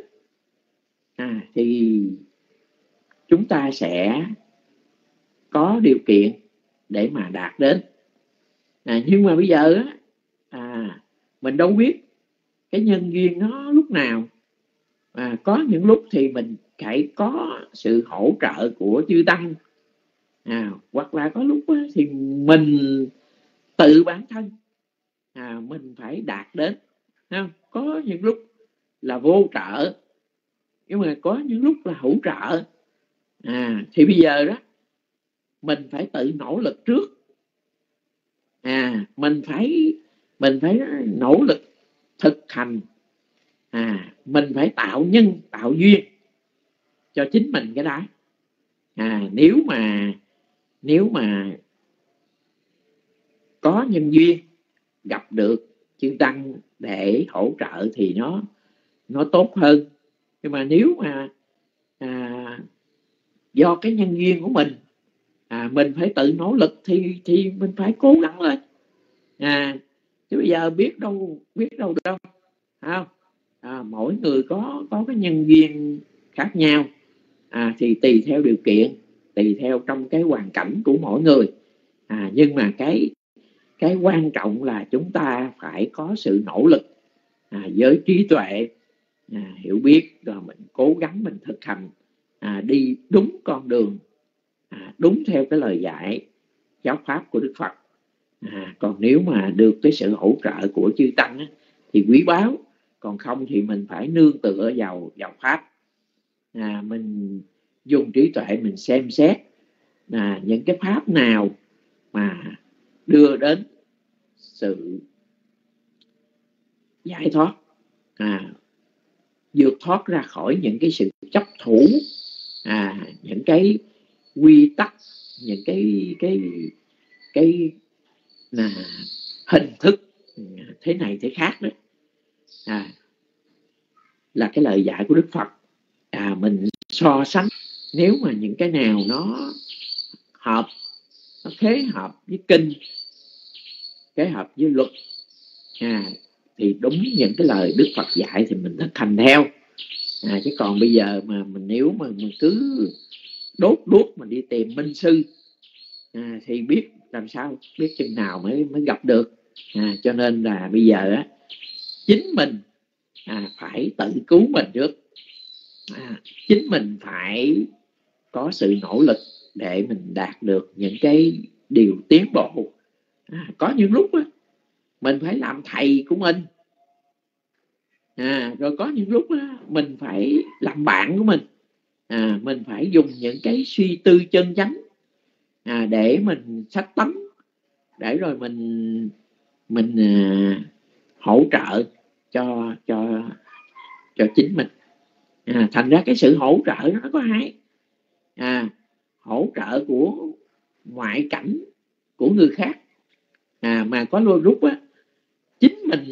thì chúng ta sẽ có điều kiện để mà đạt đến. Nhưng mà bây giờ mình đâu biết cái nhân duyên nó lúc nào. Có những lúc thì mình phải có sự hỗ trợ của chư tăng, hoặc là có lúc thì mình tự bản thân mình phải đạt đến. Có những lúc là vô trợ, nhưng mà có những lúc là hỗ trợ. Thì bây giờ đó mình phải tự nỗ lực trước. Mình phải nỗ lực thực hành. Mình phải tạo nhân tạo duyên cho chính mình cái đó. Nếu mà có nhân duyên gặp được chư tăng để hỗ trợ thì nó tốt hơn. Nhưng mà nếu mà do cái nhân duyên của mình phải tự nỗ lực thì mình phải cố gắng lên. Chứ bây giờ biết đâu không? Mỗi người có cái nhân duyên khác nhau, thì tùy theo điều kiện, tùy theo trong cái hoàn cảnh của mỗi người. Nhưng mà cái quan trọng là chúng ta phải có sự nỗ lực với trí tuệ, hiểu biết, rồi mình cố gắng mình thực hành, đi đúng con đường, đúng theo cái lời dạy giáo pháp của Đức Phật. Còn nếu mà được cái sự hỗ trợ của chư tăng thì quý báu, còn không thì mình phải nương tựa vào pháp. Mình dùng trí tuệ mình xem xét những cái pháp nào mà đưa đến sự giải thoát, vượt thoát ra khỏi những cái sự chấp thủ, những cái quy tắc, những cái hình thức thế này thế khác đó, là cái lời dạy của Đức Phật. Mình so sánh, nếu mà những cái nào nó hợp, nó khế hợp với kinh, khế hợp với luật, thì đúng những cái lời Đức Phật dạy thì mình thực hành theo. Chứ còn bây giờ mà nếu mà mình cứ đốt đuốc mình đi tìm minh sư, thì biết làm sao, biết chừng nào mới gặp được. Cho nên là bây giờ chính mình phải tự cứu mình trước. Chính mình phải có sự nỗ lực để mình đạt được những cái điều tiến bộ. Có những lúc mình phải làm thầy của mình, rồi có những lúc mình phải làm bạn của mình. mình phải dùng những cái suy tư chân chánh để mình sách tấn, để rồi mình hỗ trợ cho chính mình. Thành ra cái sự hỗ trợ nó có hai, hỗ trợ của ngoại cảnh của người khác, mà có đôi lúc á chính mình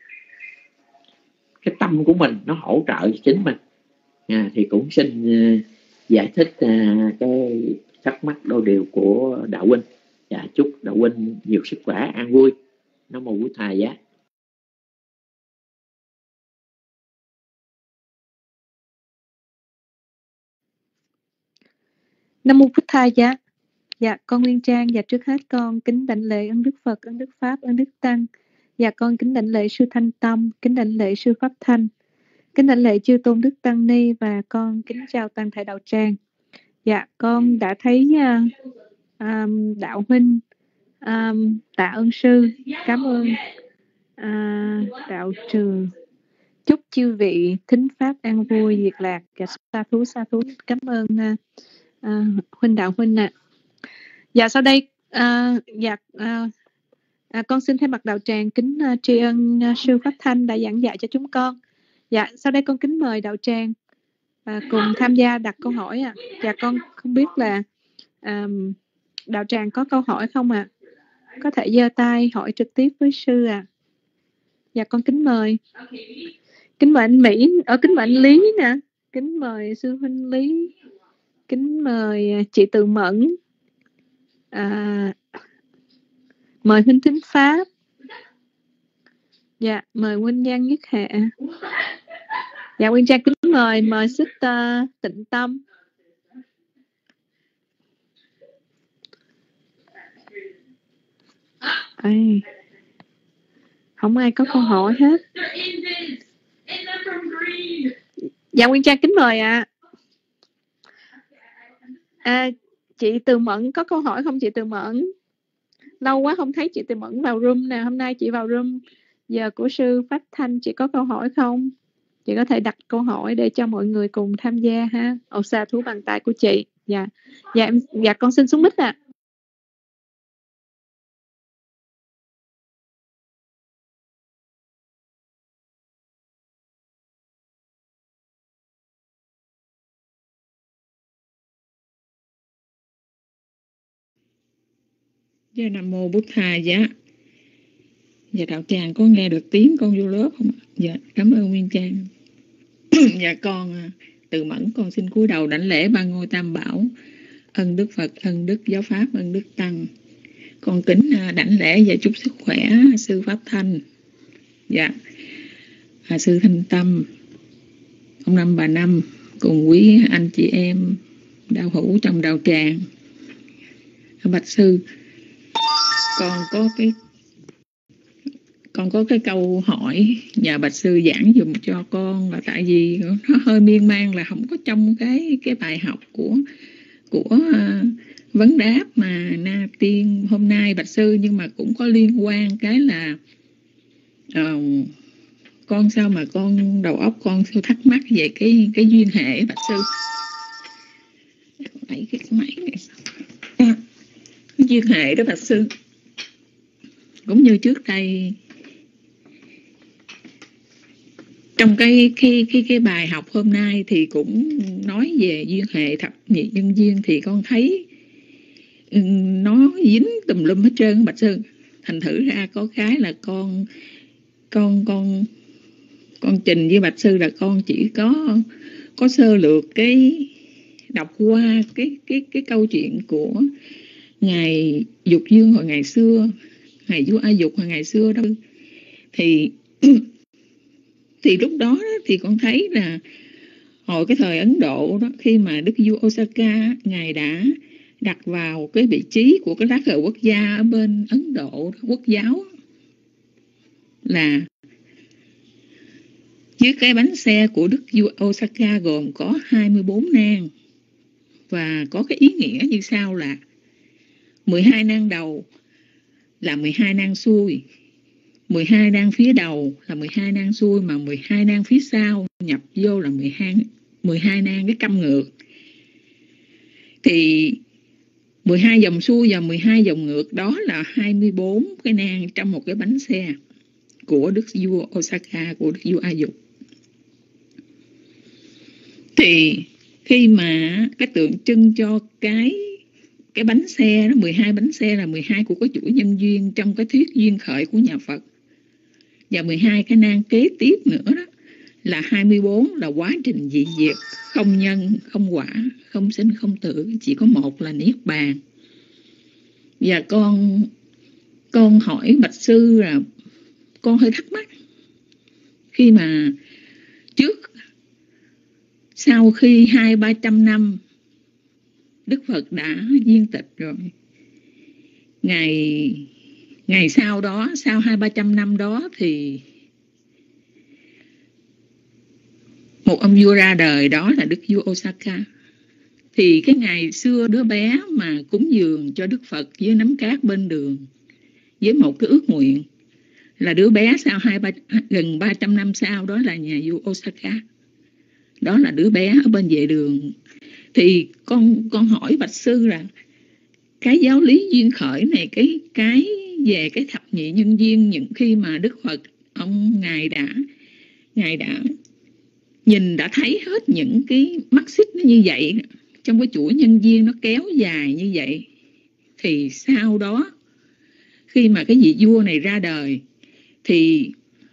cái tâm của mình nó hỗ trợ cho chính mình. Thì cũng xin giải thích cái thắc mắc đôi điều của đạo huynh. Chúc đạo huynh nhiều sức khỏe, an vui. Nam mô Bụt Thầy Giá. Nam mô Bụt Thầy Giá. Dạ, con Nguyên Trang. Và trước hết con kính đảnh lễ ơn Đức Phật, ơn Đức Pháp, ơn Đức Tăng. Và con kính đảnh lễ sư Thanh Tâm, kính đảnh lễ sư Pháp Thanh, kính đảnh lễ chư tôn Đức Tăng Ni, và con kính chào toàn thể đạo tràng. Dạ, con đã thấy đạo huynh, tạ ơn sư, cảm ơn đạo trừ. Chúc chư vị thính pháp an vui, diệt lạc. Sa thú, sa thú. Cảm ơn huynh đạo huynh ạ. Dạ, sau đây con xin thay mặt đạo tràng kính tri ân sư Pháp Thanh đã giảng dạy cho chúng con. Dạ, sau đây con kính mời đạo tràng cùng tham gia đặt câu hỏi ạ. Dạ, con không biết là đạo tràng có câu hỏi không ạ? Có thể giơ tay hỏi trực tiếp với sư ạ. Dạ, con kính mời. Kính mời anh Mỹ, kính mời anh Lý nè. Kính mời sư huynh Lý. Kính mời chị Từ Mẫn. Mời huynh Thính Pháp. Dạ, mời huynh Giang Nhất Hạ. Dạ, Nguyên Trang kính mời Sister Tịnh Tâm. Không ai có câu hỏi hết. Dạ, Nguyên Trang kính mời ạ. Chị Từ Mẫn có câu hỏi không chị Từ Mẫn? Lâu quá không thấy chị Từ Mẫn vào room nè. Hôm nay chị vào room giờ của sư Pháp Thanh, chị có câu hỏi không? Chị có thể đặt câu hỏi để cho mọi người cùng tham gia ha. Sa thú bàn tay của chị. Dạ, con xin xuống mic ạ. Dạ, Nam mô Bụt Thầy Giá. Dạ, đạo tràng có nghe được tiếng con vô lớp không? Dạ, cảm ơn Nguyên Trang. Dạ, con Từ Mẫn, con xin cúi đầu đảnh lễ ba ngôi Tam Bảo, ân Đức Phật, ân Đức Giáo Pháp, ân Đức Tăng. Con kính đảnh lễ và chúc sức khỏe sư Pháp Thanh. Dạ, sư Thanh Tâm, ông Năm bà Năm, cùng quý anh chị em đạo hữu trong đạo tràng. Bạch sư, con có cái câu hỏi nhờ bạch sư giảng dùm cho con, là tại vì nó hơi miên man, là không có trong cái bài học của vấn đáp mà Na Tiên hôm nay bạch sư, nhưng mà cũng có liên quan cái là con sao mà con đầu óc con sao thắc mắc về cái duyên hệ bạch sư. Đẩy cái máy này. Duyên hệ đó bạch sư, cũng như trước đây trong cái bài học hôm nay thì cũng nói về duyên hệ thập nhị nhân duyên, thì con thấy nó dính tùm lum hết trơn bạch sư. Thành thử ra có cái là con trình với bạch sư là con chỉ có sơ lược cái đọc qua cái câu chuyện của ngài Dục Dương hồi ngày xưa, ngài vua A Dục hồi ngày xưa đó, thì lúc đó thì con thấy là hồi cái thời Ấn Độ đó, khi mà Đức vua Osaka ngài đã đặt vào cái vị trí của cái lá cờ quốc gia ở bên Ấn Độ quốc giáo, là dưới cái bánh xe của Đức vua Osaka gồm có 24 nang, và có cái ý nghĩa như sau là 12 nang đầu là 12 nang xuôi, 12 nang phía đầu là 12 nang xuôi, mà 12 nang phía sau nhập vô là 12 nang cái câm ngược. Thì 12 dòng xuôi và 12 dòng ngược đó là 24 cái nang trong một cái bánh xe của Đức vua Osaka, của Đức vua A Dục. Thì khi mà cái tượng trưng cho cái bánh xe đó, 12 bánh xe là 12 của cái chuỗi nhân duyên trong cái thuyết duyên khởi của nhà Phật. Và 12 cái nang kế tiếp nữa đó là 24 là quá trình dị diệt, không nhân, không quả, không sinh, không tử, chỉ có một là niết bàn. Và con hỏi bạch sư là con hơi thắc mắc khi mà sau khi 200-300 năm Đức Phật đã viên tịch rồi, ngày sau đó, sau 200-300 năm đó thì một ông vua ra đời, đó là Đức vua Osaka. Thì cái ngày xưa đứa bé mà cúng dường cho Đức Phật với nắm cát bên đường với một cái ước nguyện là đứa bé sau gần 300 năm sau đó là nhà vua Osaka. Đó là đứa bé ở bên vệ đường. Thì con hỏi bạch sư là cái giáo lý duyên khởi này, cái về cái thập nhị nhân duyên, những khi mà Đức Phật ngài đã nhìn, đã thấy hết những cái mắt xích nó như vậy, trong cái chuỗi nhân duyên nó kéo dài như vậy, thì sau đó khi mà cái vị vua này ra đời thì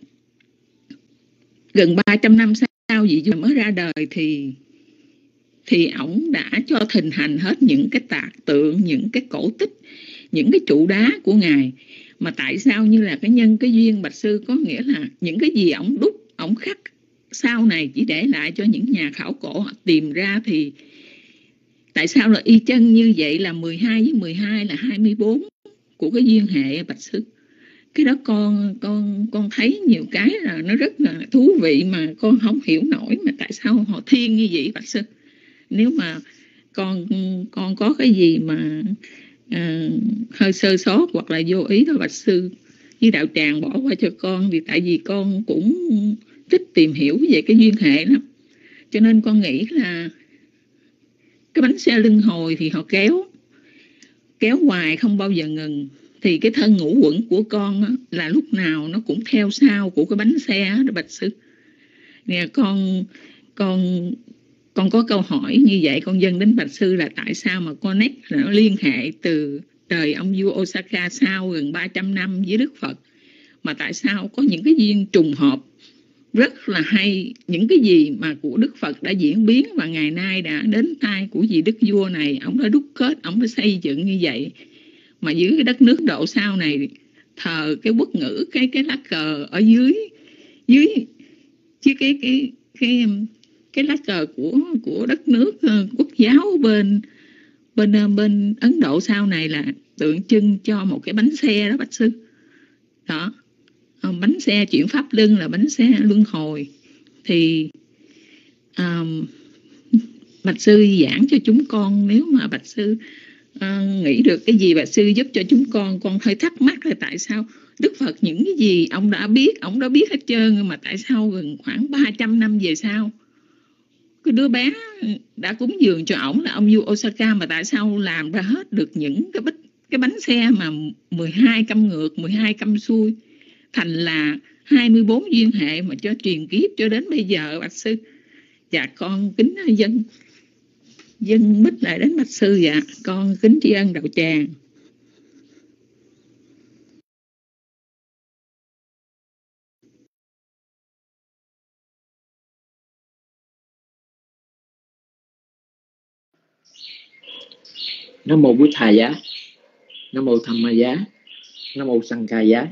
gần 300 năm sau vị vua mới ra đời thì ổng đã cho thình hành hết những cái tạc tượng, những cái cổ tích, những cái trụ đá của ngài. Mà tại sao như là cái nhân cái duyên bạch sư, có nghĩa là những cái gì ổng đúc, ổng khắc sau này chỉ để lại cho những nhà khảo cổ họ tìm ra, thì tại sao là y chân như vậy, là 12 với 12 là 24 của cái duyên hệ bạch sư. Cái đó con thấy nhiều cái là nó rất là thú vị mà con không hiểu nổi, mà tại sao họ thiên như vậy bạch sư. Nếu mà con có cái gì mà hơi sơ sót hoặc là vô ý thôi bạch sư với đạo tràng bỏ qua cho con, vì tại vì con cũng thích tìm hiểu về cái duyên hệ lắm, cho nên con nghĩ là cái bánh xe luân hồi thì họ kéo hoài không bao giờ ngừng. Thì cái thân ngũ uẩn của con á, là lúc nào nó cũng theo sau của cái bánh xe đó bạch sư. Nè con có câu hỏi như vậy, con dâng đến bạch sư là tại sao mà connect, là nó liên hệ từ đời ông vua Osaka sau gần 300 năm với Đức Phật, mà tại sao có những cái duyên trùng hợp rất là hay, những cái gì mà của Đức Phật đã diễn biến và ngày nay đã đến tay của vị đức vua này, ông đã đúc kết, ông đã xây dựng như vậy. Mà dưới cái đất nước Độ sau này thờ cái quốc ngữ, cái lá cờ ở dưới chứ cái lá cờ của đất nước quốc giáo bên Ấn Độ sau này là tượng trưng cho một cái bánh xe đó bạch sư. Đó, bánh xe chuyển pháp luân là bánh xe luân hồi. Thì bạch sư giảng cho chúng con, nếu mà bạch sư nghĩ được cái gì bạch sư giúp cho chúng con hơi thắc mắc là tại sao Đức Phật những cái gì ông đã biết hết trơn, mà tại sao gần khoảng 300 năm về sau cái đứa bé đã cúng dường cho ổng là ông vua Osaka, mà tại sao làm ra hết được những cái bánh xe mà 12 câm ngược, 12 câm xuôi, thành là 24 duyên hệ mà cho truyền kiếp cho đến bây giờ bạch sư. Dạ con kính dân mít lại đến bạch sư. Dạ con kính tri ân đạo tràng. Nam mô Bụt Thầy Giá, Nam mô Tham Ma Giá, Nam mô Sang Ca Giá.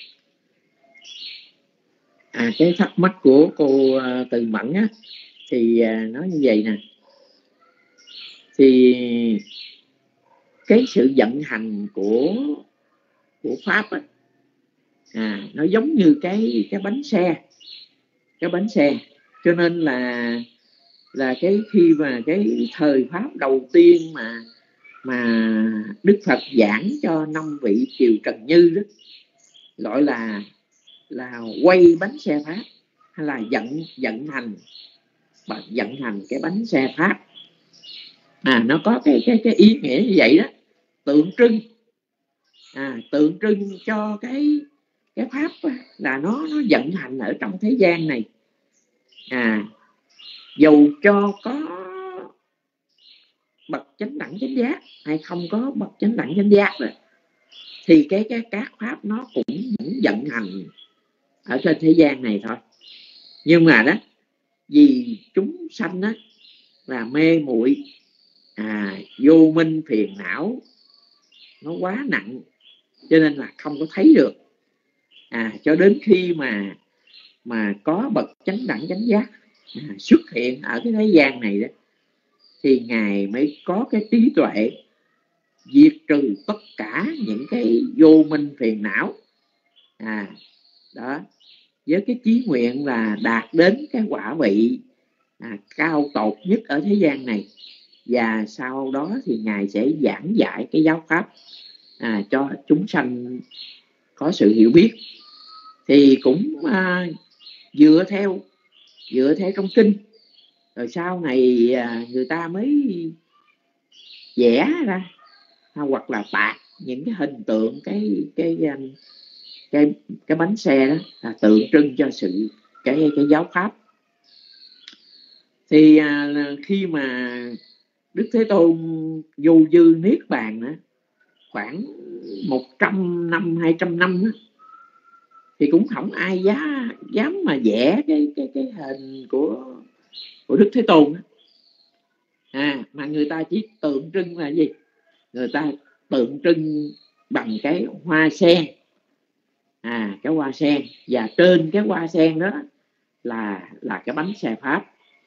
Cái thắc mắc của cô Từ Mẫn á, thì nói như vậy nè, thì cái sự vận hành của pháp á, nó giống như cái bánh xe, cho nên là cái khi mà cái thời pháp đầu tiên mà Đức Phật giảng cho 5 vị Kiều Trần Như đó, gọi là quay bánh xe pháp hay là vận hành vận hành cái bánh xe pháp. Nó có cái ý nghĩa như vậy đó, tượng trưng tượng trưng cho cái pháp là nó vận hành ở trong thế gian này. Dù cho có bậc chánh đẳng chánh giác hay không có bậc chánh đẳng chánh giác rồi, thì các pháp nó cũng vẫn vận hành ở trên thế gian này thôi. Nhưng mà đó, vì chúng sanh đó là mê muội, vô minh phiền não nó quá nặng, cho nên là không có thấy được. Cho đến khi mà có bậc chánh đẳng chánh giác xuất hiện ở cái thế gian này đó, thì Ngài mới có cái trí tuệ diệt trừ tất cả những cái vô minh phiền não. Đó, với cái chí nguyện là đạt đến cái quả vị cao tột nhất ở thế gian này. Và sau đó thì Ngài sẽ giảng dạy cái giáo pháp cho chúng sanh có sự hiểu biết. Thì cũng dựa theo trong kinh, rồi sau này người ta mới vẽ ra hoặc là tạc những cái hình tượng cái bánh xe đó là tượng trưng cho sự cái giáo pháp. Thì khi mà Đức Thế Tôn vô dư niết bàn đó, khoảng 100 năm 200 năm đó, thì cũng không ai dám mà vẽ cái hình của Đức Thế Tôn đó. Mà người ta chỉ tượng trưng là gì? Người ta tượng trưng bằng cái hoa sen, cái hoa sen, và trên cái hoa sen đó là cái bánh xe pháp.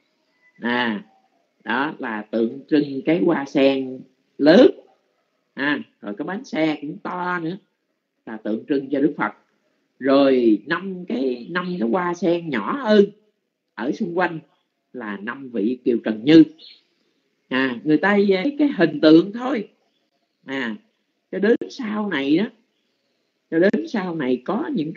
Đó là tượng trưng cái hoa sen lớn, rồi cái bánh xe cũng to nữa, là tượng trưng cho Đức Phật. Rồi năm cái hoa sen nhỏ hơn ở xung quanh là 5 vị Kiều Trần Như. Người ta cái hình tượng thôi. Cho đến sau này đó, có những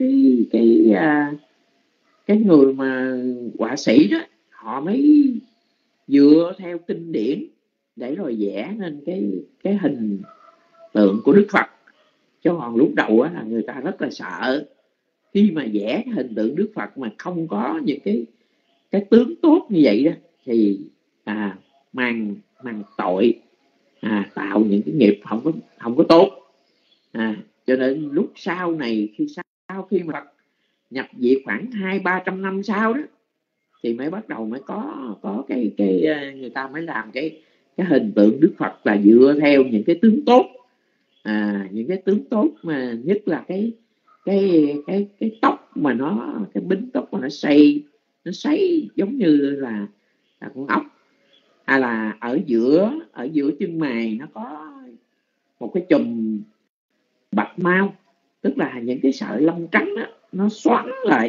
cái người mà họa sĩ đó, họ mới dựa theo kinh điển để rồi vẽ nên cái hình tượng của Đức Phật. Cho còn lúc đầu là người ta rất là sợ khi mà vẽ cái hình tượng Đức Phật mà không có những cái tướng tốt như vậy đó, thì mang tội, tạo những cái nghiệp không có tốt. Cho nên lúc sau này, sau khi mà nhập diệt khoảng 200-300 năm sau đó, thì mới bắt đầu mới có cái người ta mới làm cái hình tượng Đức Phật là dựa theo những cái tướng tốt. Những cái tướng tốt mà nhất là cái tóc mà nó, cái bính tóc mà nó xoay giống như là con ốc, hay là ở giữa chân mày nó có một cái chùm bạch mau, tức là những cái sợi lông trắng đó, nó xoắn lại.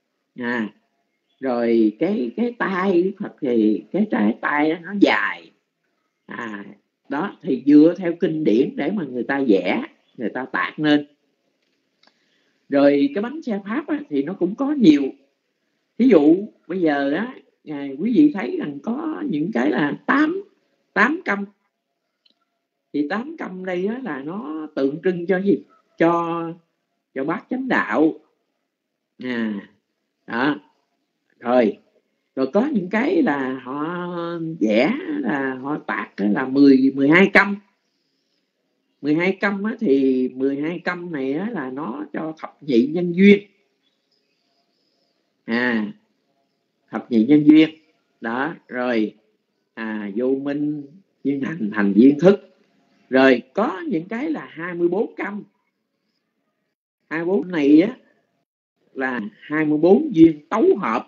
Rồi cái tay Đức Phật thì cái tay đó nó dài. Đó thì dựa theo kinh điển để mà người ta vẽ, người ta tạc nên. Rồi cái bánh xe pháp á, thì nó cũng có nhiều. Ví dụ bây giờ á, quý vị thấy rằng có những cái là 8 câm. Thì 8 câm đây á, là nó tượng trưng cho gì? Cho bát chánh đạo. Đó. Rồi có những cái là họ vẽ, là họ tạc là 12 câm. 12 câm á, thì 12 câm này á, là nó cho thập nhị nhân duyên. Thập nhị nhân duyên. Đó, rồi vô minh duyên hành duyên thức. Rồi có những cái là 24 câm. 24 này á, là 24 duyên tấu hợp.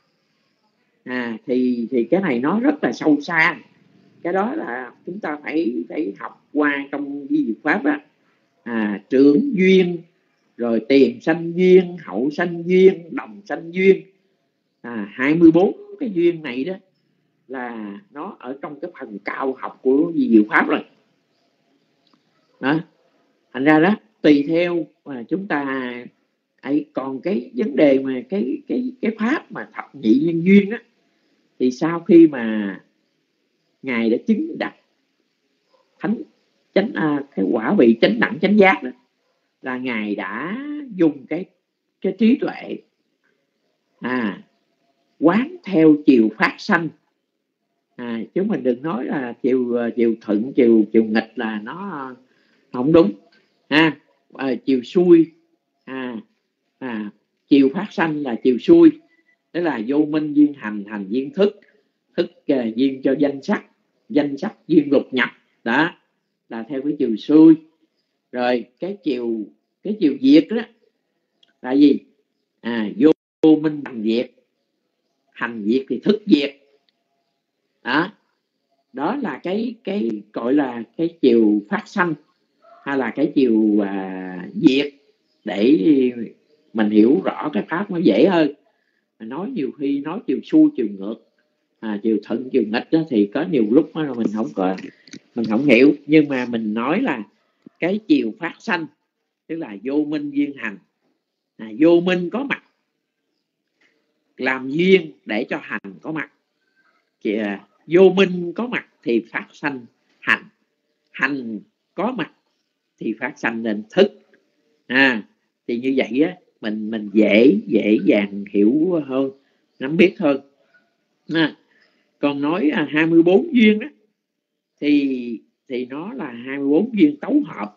Thì cái này nó rất là sâu xa. Cái đó là chúng ta phải học qua trong Di Diệu Pháp á. Trưởng duyên, rồi tiền sanh duyên, hậu sanh duyên, đồng sanh duyên. 24 cái duyên này đó là nó ở trong cái phần cao học của Di Diệu Pháp rồi. Đó. Thành ra đó, tùy theo mà chúng ta còn cái vấn đề mà cái pháp mà thập nhị nhân duyên á, Thì sau khi mà ngài đã chứng đắc thánh chánh cái quả vị chánh đẳng chánh giác đó, là ngài đã dùng cái trí tuệ quán theo chiều phát sanh. Chứ mình đừng nói là chiều thuận chiều nghịch là nó không đúng. Chiều xuôi, chiều phát sanh là chiều xuôi, đó là vô minh duyên hành, hành duyên thức, thức duyên cho danh sắc duyên lục nhập, đó là theo cái chiều xuôi. Rồi cái chiều diệt đó là gì? Vô minh hành diệt thì thức diệt. Đó là cái gọi là cái chiều phát sanh, hay là cái chiều diệt, để mình hiểu rõ cái pháp nó dễ hơn. Nói nhiều khi nói chiều xuôi chiều ngược, chiều thuận chiều nghịch đó, thì có nhiều lúc đó mình không hiểu. Nhưng mà mình nói là cái chiều phát sanh tức là vô minh duyên hành. Vô minh có mặt làm duyên để cho hành có mặt. Vô minh có mặt thì phát sanh hành, hành có mặt thì phát sanh nên thức. Thì như vậy á, mình dễ dàng hiểu hơn, nắm biết hơn. Còn nói 24 duyên đó, thì nó là 24 duyên tấu hợp.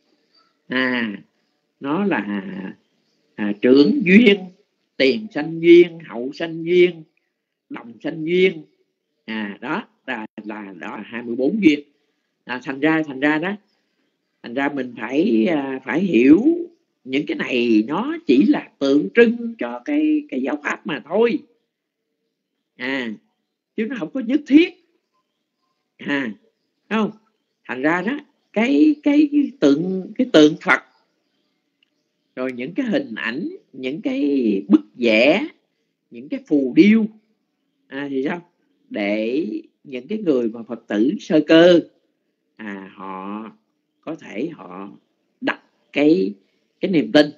Nó là trưởng duyên, tiền sanh duyên, hậu sanh duyên, đồng sanh duyên. Đó là 24 duyên. Thành ra mình phải hiểu những cái này, nó chỉ là tượng trưng cho cái giáo pháp mà thôi, chứ nó không có nhất thiết. Không? Thành ra đó, cái tượng Phật, rồi những cái hình ảnh, những cái bức vẽ, những cái phù điêu, thì sao? Để những cái người mà Phật tử sơ cơ, họ có thể họ đặt cái niềm tin.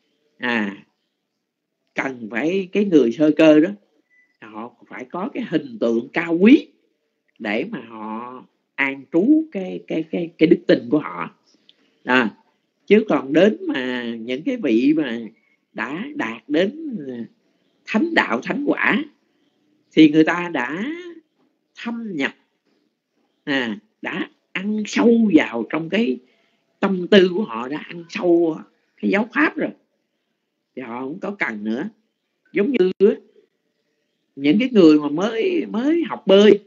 Cần phải cái người sơ cơ đó, họ phải có cái hình tượng cao quý để mà họ an trú cái đức tin của họ. Chứ còn đến mà những cái vị mà đã đạt đến thánh đạo thánh quả, thì người ta đã thâm nhập, đã ăn sâu vào trong cái tâm tư của họ, đã ăn sâu cái giáo pháp rồi, thì họ không có cần nữa. Giống như những cái người mà mới học bơi,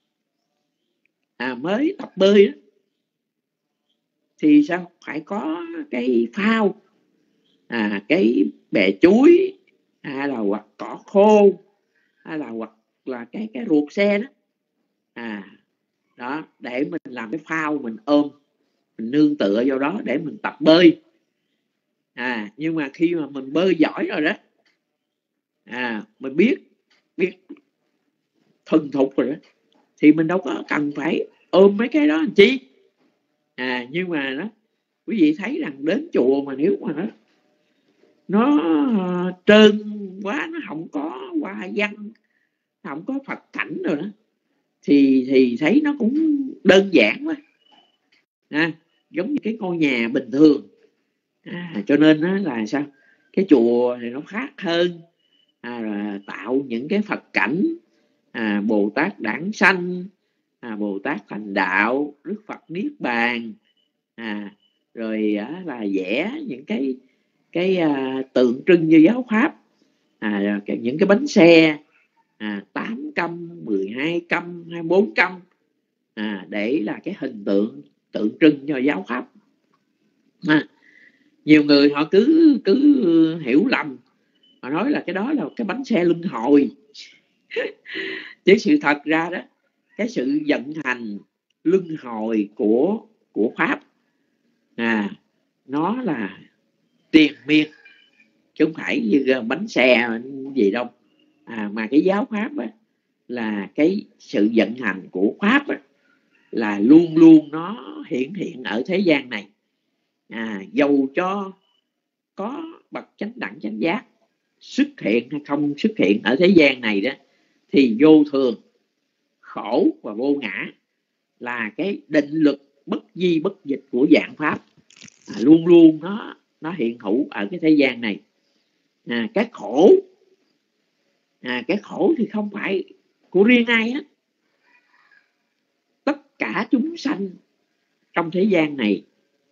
mới tập bơi đó, thì sao? Phải có cái phao, cái bè chuối, hay là hoặc cỏ khô, hay là hoặc là cái ruột xe đó, đó để mình làm cái phao, mình ôm, mình nương tựa vào đó để mình tập bơi. Nhưng mà khi mà mình bơi giỏi rồi đó, mình biết thuần thục rồi đó, thì mình đâu có cần phải ôm mấy cái đó làm chi. Nhưng mà đó, quý vị thấy rằng đến chùa mà nếu mà nó trơn quá, nó không có hoa văn, không có Phật cảnh rồi đó, thì thấy nó cũng đơn giản quá, giống như cái ngôi nhà bình thường. Cho nên đó là sao? Cái chùa thì nó khác hơn, là tạo những cái Phật cảnh, Bồ Tát đản sanh, Bồ Tát thành đạo, Đức Phật niết bàn, rồi là vẽ những cái tượng trưng như giáo pháp, những cái bánh xe 8 căm, 12 căm, 24 căm, để là cái hình tượng trưng cho giáo pháp. Nhiều người họ cứ hiểu lầm, họ nói là cái đó là cái bánh xe luân hồi. Chứ sự thật ra đó, cái sự vận hành luân hồi của pháp, nó là triền miên, chứ không phải như bánh xe gì đâu. Mà cái giáo pháp á, là cái sự vận hành của pháp á, là luôn luôn nó hiện ở thế gian này. Dầu cho có bậc chánh đẳng chánh giác xuất hiện hay không xuất hiện ở thế gian này đó, thì vô thường, khổ và vô ngã là cái định lực bất di bất dịch của vạn pháp, luôn luôn nó hiện hữu ở cái thế gian này. Cái khổ thì không phải của riêng ai hết, tất cả chúng sanh trong thế gian này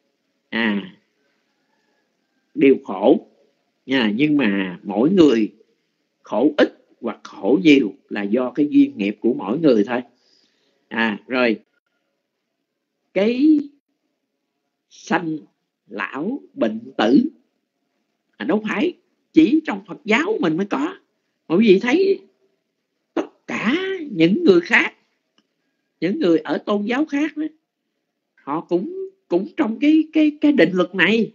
đều khổ, nhưng mà mỗi người khổ ít hoặc khổ nhiều là do cái duyên nghiệp của mỗi người thôi. Rồi cái sanh lão bệnh tử đâu phải chỉ trong Phật giáo mình mới có, mà quý vị thấy tất cả những người khác, những người ở tôn giáo khác đó, họ cũng trong cái định luật này.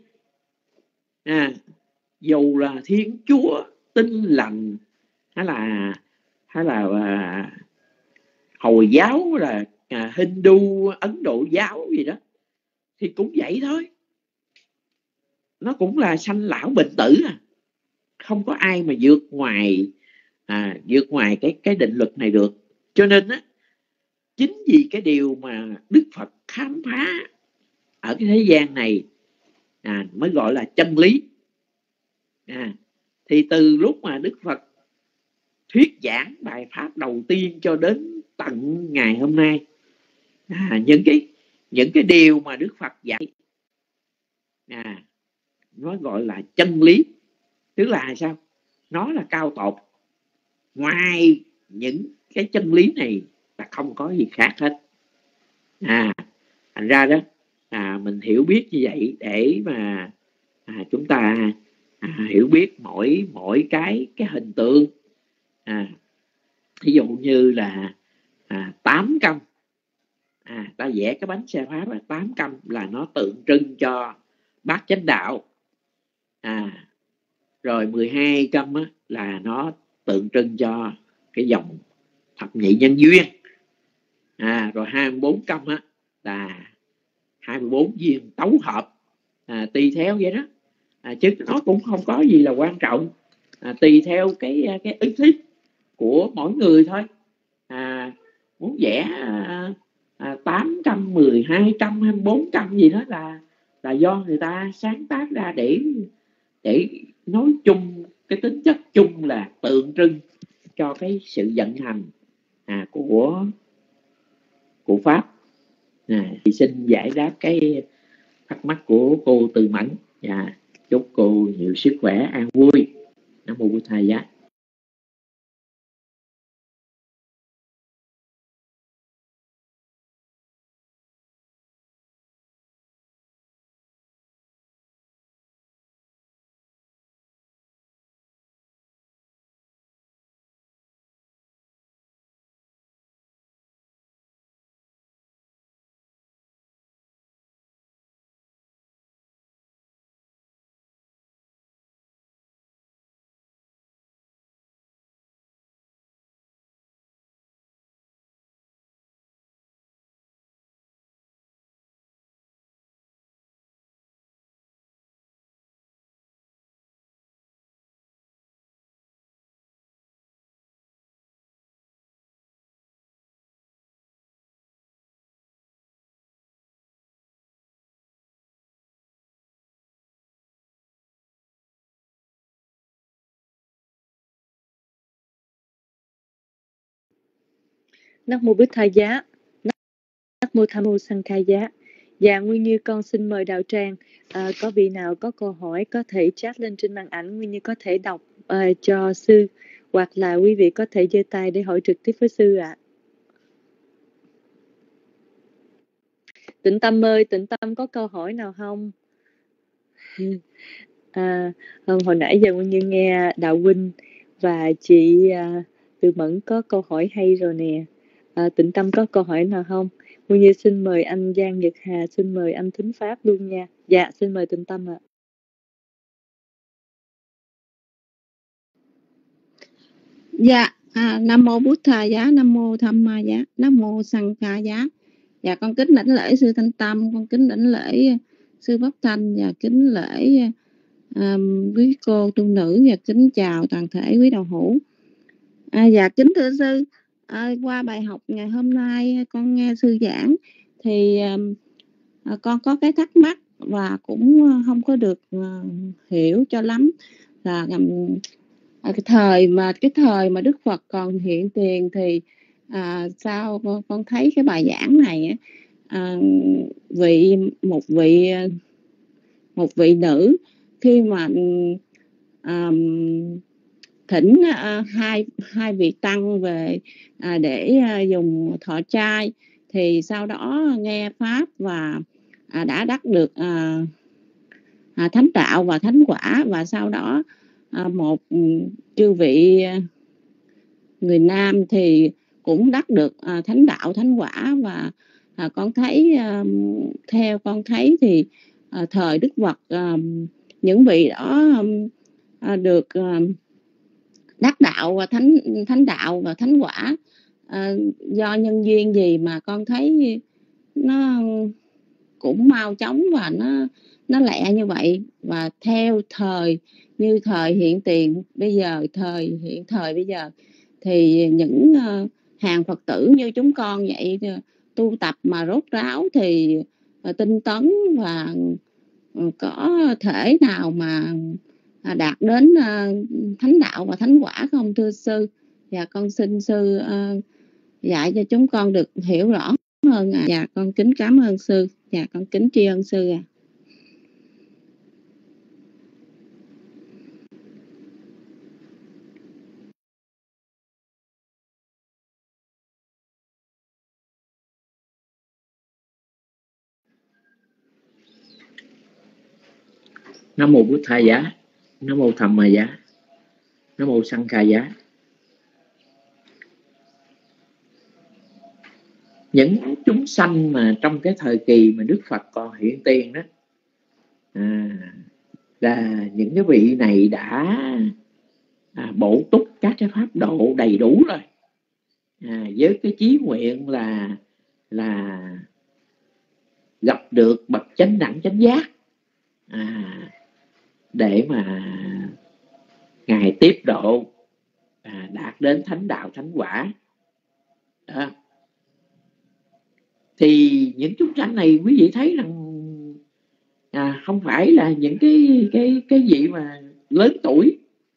Dù là Thiên Chúa, Tin Lành hay là Hồi giáo, là Hindu, Ấn Độ giáo gì đó, thì cũng vậy thôi. Nó cũng là sanh lão bệnh tử, không có ai mà vượt ngoài cái định luật này được. Cho nên chính vì cái điều mà Đức Phật khám phá ở cái thế gian này mới gọi là chân lý. Thì từ lúc mà Đức Phật thuyết giảng bài pháp đầu tiên cho đến tận ngày hôm nay, những cái điều mà Đức Phật dạy nó gọi là chân lý. Tức là sao? Nó là cao tột. Ngoài những cái chân lý này là không có gì khác hết. Thành ra đó mình hiểu biết như vậy để mà chúng ta hiểu biết mỗi cái hình tượng. Ví dụ như là 8 căn, ta vẽ cái bánh xe Pháp 8 căn là nó tượng trưng cho bát chánh đạo. Rồi 12 căn là nó tượng trưng cho cái dòng thập nhị nhân duyên. Rồi 24 căn là 24 viên tấu hợp, tùy theo vậy đó. Chứ nó cũng không có gì là quan trọng, tùy theo cái ý thích của mỗi người thôi. Muốn vẽ 800, 12 trăm, 24 trăm gì đó là do người ta sáng tác ra để nói chung cái tính chất chung là tượng trưng cho cái sự vận hành của Pháp. Thì xin giải đáp cái thắc mắc của cô Từ Mẫn. Chúc cô nhiều sức khỏe, an vui. Nam mô Bụt Thầy Giá. Nam mô Bích Tha Giá, Nam mô Tham mô Sang Khai Giá. Dạ Nguyên Như con xin mời đạo tràng. Có vị nào có câu hỏi có thể chat lên trên màn ảnh, Nguyên Như có thể đọc cho sư, hoặc là quý vị có thể giơ tay để hỏi trực tiếp với sư ạ. Tịnh Tâm ơi, Tịnh Tâm có câu hỏi nào không? Hồi nãy giờ Nguyên Như nghe Đạo Huynh và chị Từ Mẫn có câu hỏi hay rồi nè. Tịnh Tâm có câu hỏi nào không? Nguyên Như xin mời anh Giang Nhật Hà, xin mời anh Thính Pháp luôn nha. Dạ, xin mời Tịnh Tâm ạ. Dạ, Nam mô Bút Thà Giá, Nam mô Tham Ma Giá, Nam mô Sang Ca Giá. Dạ, con kính đảnh lễ sư Thanh Tâm, con kính đảnh lễ sư Pháp Thanh, và kính lễ quý cô tu nữ, và kính chào toàn thể quý đạo hữu. Dạ kính thưa sư, qua bài học ngày hôm nay con nghe sư giảng thì con có cái thắc mắc và cũng không có được hiểu cho lắm là cái thời mà Đức Phật còn hiện tiền thì sao con thấy cái bài giảng này một vị nữ khi mà thỉnh hai vị tăng về để dùng thọ trai, thì sau đó nghe pháp và đã đắc được thánh đạo và thánh quả, và sau đó một chư vị người nam thì cũng đắc được thánh đạo thánh quả. Và con thấy theo con thấy thì thời Đức Phật những vị đó được đắc đạo và thánh đạo và thánh quả do nhân duyên gì mà con thấy nó cũng mau chóng và nó lẹ như vậy. Và theo thời như thời hiện tiền bây giờ, hiện thời bây giờ thì những hàng Phật tử như chúng con vậy tu tập mà rốt ráo thì tinh tấn và có thể nào mà đạt đến thánh đạo và thánh quả không thưa sư? Và con xin sư dạy cho chúng con được hiểu rõ hơn. Dạ con kính cảm ơn sư. Dạ con kính tri ân sư. Nam mô Bụt Tha Giá, Nam mô Tham Ma Giá, Nam mô Sang Ca Giá. Những chúng sanh mà trong cái thời kỳ mà Đức Phật còn hiện tiền đó là những cái vị này đã bổ túc các cái pháp độ đầy đủ rồi, với cái chí nguyện là gặp được bậc chánh đẳng chánh giác, để mà Ngài tiếp độ đạt đến thánh đạo thánh quả đó. Thì những chúng sanh này quý vị thấy rằng không phải là những cái vị mà lớn tuổi,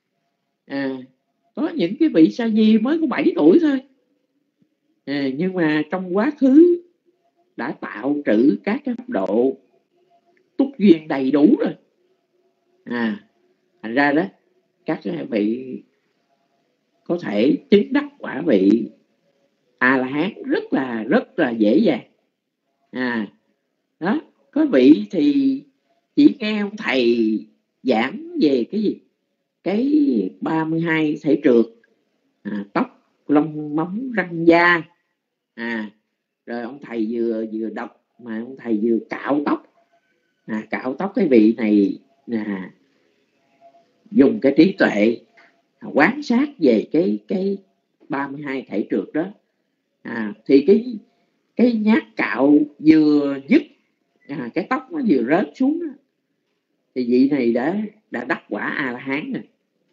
có những cái vị sa di mới có 7 tuổi thôi, nhưng mà trong quá khứ đã tạo trữ các cái pháp độ túc duyên đầy đủ rồi. Thành ra đó các vị có thể chứng đắc quả vị A La Hán rất là dễ dàng. Đó, có vị thì chỉ nghe ông thầy giảng về cái gì, cái 32 thể trượt, tóc lông móng răng da, rồi ông thầy vừa đọc mà ông thầy vừa cạo tóc cái vị này dùng cái trí tuệ quan sát về cái 32 thể trượt đó, thì cái nhát cạo vừa dứt, cái tóc nó vừa rớt xuống đó, thì vị này đã đắc quả A La Hán rồi.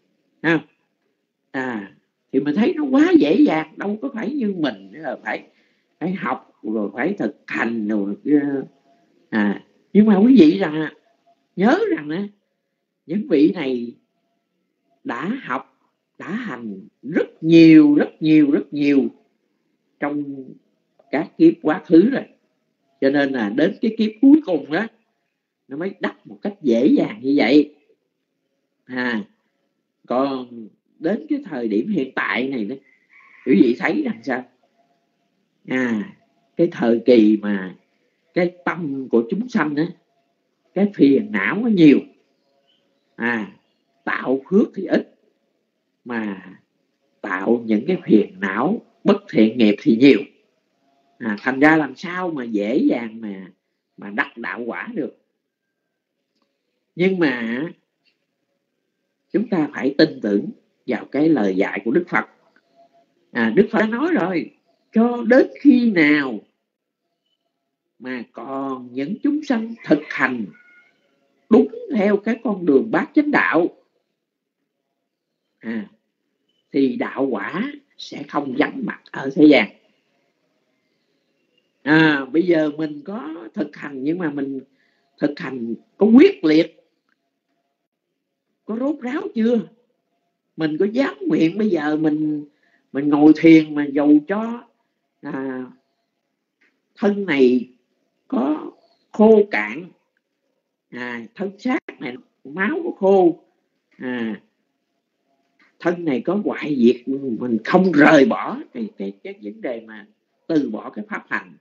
Thì mình thấy nó quá dễ dàng, đâu có phải như mình là phải học rồi phải thực hành rồi. Nhưng mà quý vị rằng nhớ rằng những vị này đã học đã hành rất nhiều trong các kiếp quá khứ rồi, cho nên là đến cái kiếp cuối cùng đó nó mới đắc một cách dễ dàng như vậy. Còn đến cái thời điểm hiện tại này đó, quý vị thấy rằng sao? Cái thời kỳ mà cái tâm của chúng sanh đó, cái phiền não nó nhiều, tạo phước thì ít, mà tạo những cái phiền não bất thiện nghiệp thì nhiều. Thành ra làm sao mà dễ dàng mà đắc đạo quả được. Nhưng mà chúng ta phải tin tưởng vào cái lời dạy của Đức Phật. Đức Phật đã nói rồi, cho đến khi nào mà còn những chúng sanh thực hành đúng theo cái con đường bát chánh đạo, thì đạo quả sẽ không vắng mặt ở thế gian. Bây giờ mình có thực hành, nhưng mà mình thực hành có quyết liệt, có rốt ráo chưa? Mình có dám nguyện bây giờ mình ngồi thiền mà dầu cho thân này có khô cạn, thân xác này máu có khô, thân này có hoại diệt, mình không rời bỏ cái vấn đề mà từ bỏ cái pháp hành.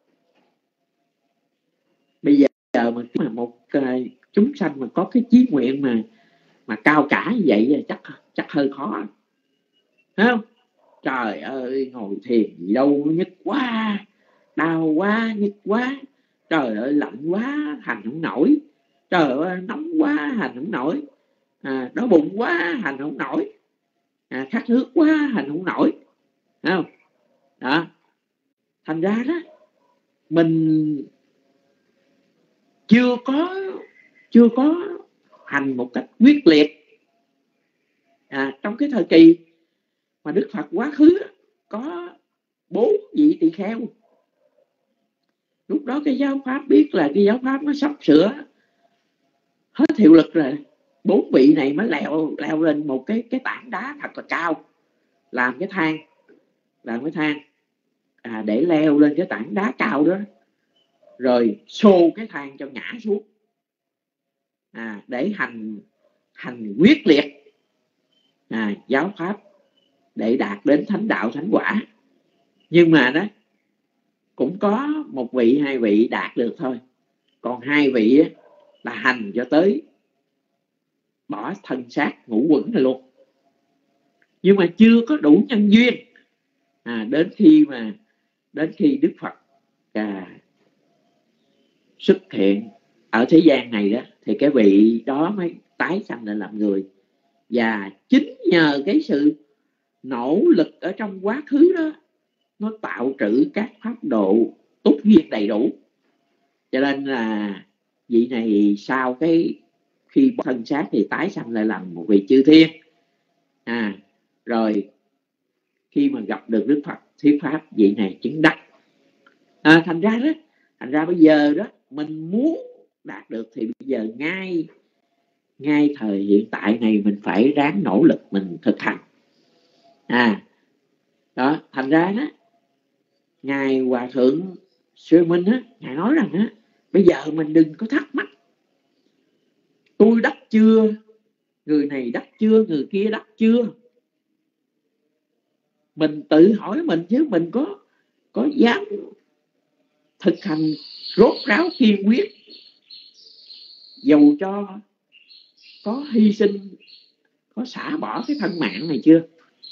Bây giờ mà một chúng sanh mà có cái chí nguyện mà cao cả như vậy chắc hơi khó, thấy không? Trời ơi, ngồi thiền gì đâu, nhức quá, đau quá, nhức quá, trời ơi lạnh quá hành không nổi, trời ơi nóng quá hành không nổi, đói bụng quá hành không nổi, khát nước quá hành không nổi, thấy không? Đó, thành ra đó mình chưa có hành một cách quyết liệt. Trong cái thời kỳ mà Đức Phật quá khứ có 4 vị tỳ kheo, lúc đó cái giáo pháp biết là cái giáo pháp nó sắp sửa hết hiệu lực rồi, 4 vị này mới leo lên một cái tảng đá thật là cao, làm cái thang để leo lên cái tảng đá cao đó, rồi xô cái thang cho ngã xuống, để hành quyết liệt giáo pháp để đạt đến thánh đạo thánh quả. Nhưng mà đó cũng có 1 vị 2 vị đạt được thôi, còn 2 vị là hành cho tới bỏ thân xác ngũ quẩn này luôn, nhưng mà chưa có đủ nhân duyên. Đến khi Đức Phật xuất hiện ở thế gian này đó, thì cái vị đó mới tái sanh lại làm người. Và chính nhờ cái sự nỗ lực ở trong quá khứ đó, nó tạo trữ các pháp độ túc duyên đầy đủ, cho nên là vị này sau khi bỏ thân xác thì tái sanh lại làm một vị chư thiên. Rồi khi mà gặp được Đức Phật thuyết pháp, vị này chứng đắc. Thành ra bây giờ đó mình muốn đạt được thì bây giờ ngay thời hiện tại này mình phải ráng nỗ lực mình thực hành. Đó, thành ra đó Ngài Hòa Thượng Sư Minh á, Ngài nói rằng á, bây giờ mình đừng có thắc mắc tôi đắc chưa, người này đắc chưa, người kia đắc chưa. Mình tự hỏi mình chứ mình có dám thực hành rốt ráo kiên quyết, dầu cho có hy sinh, có xả bỏ cái thân mạng này chưa?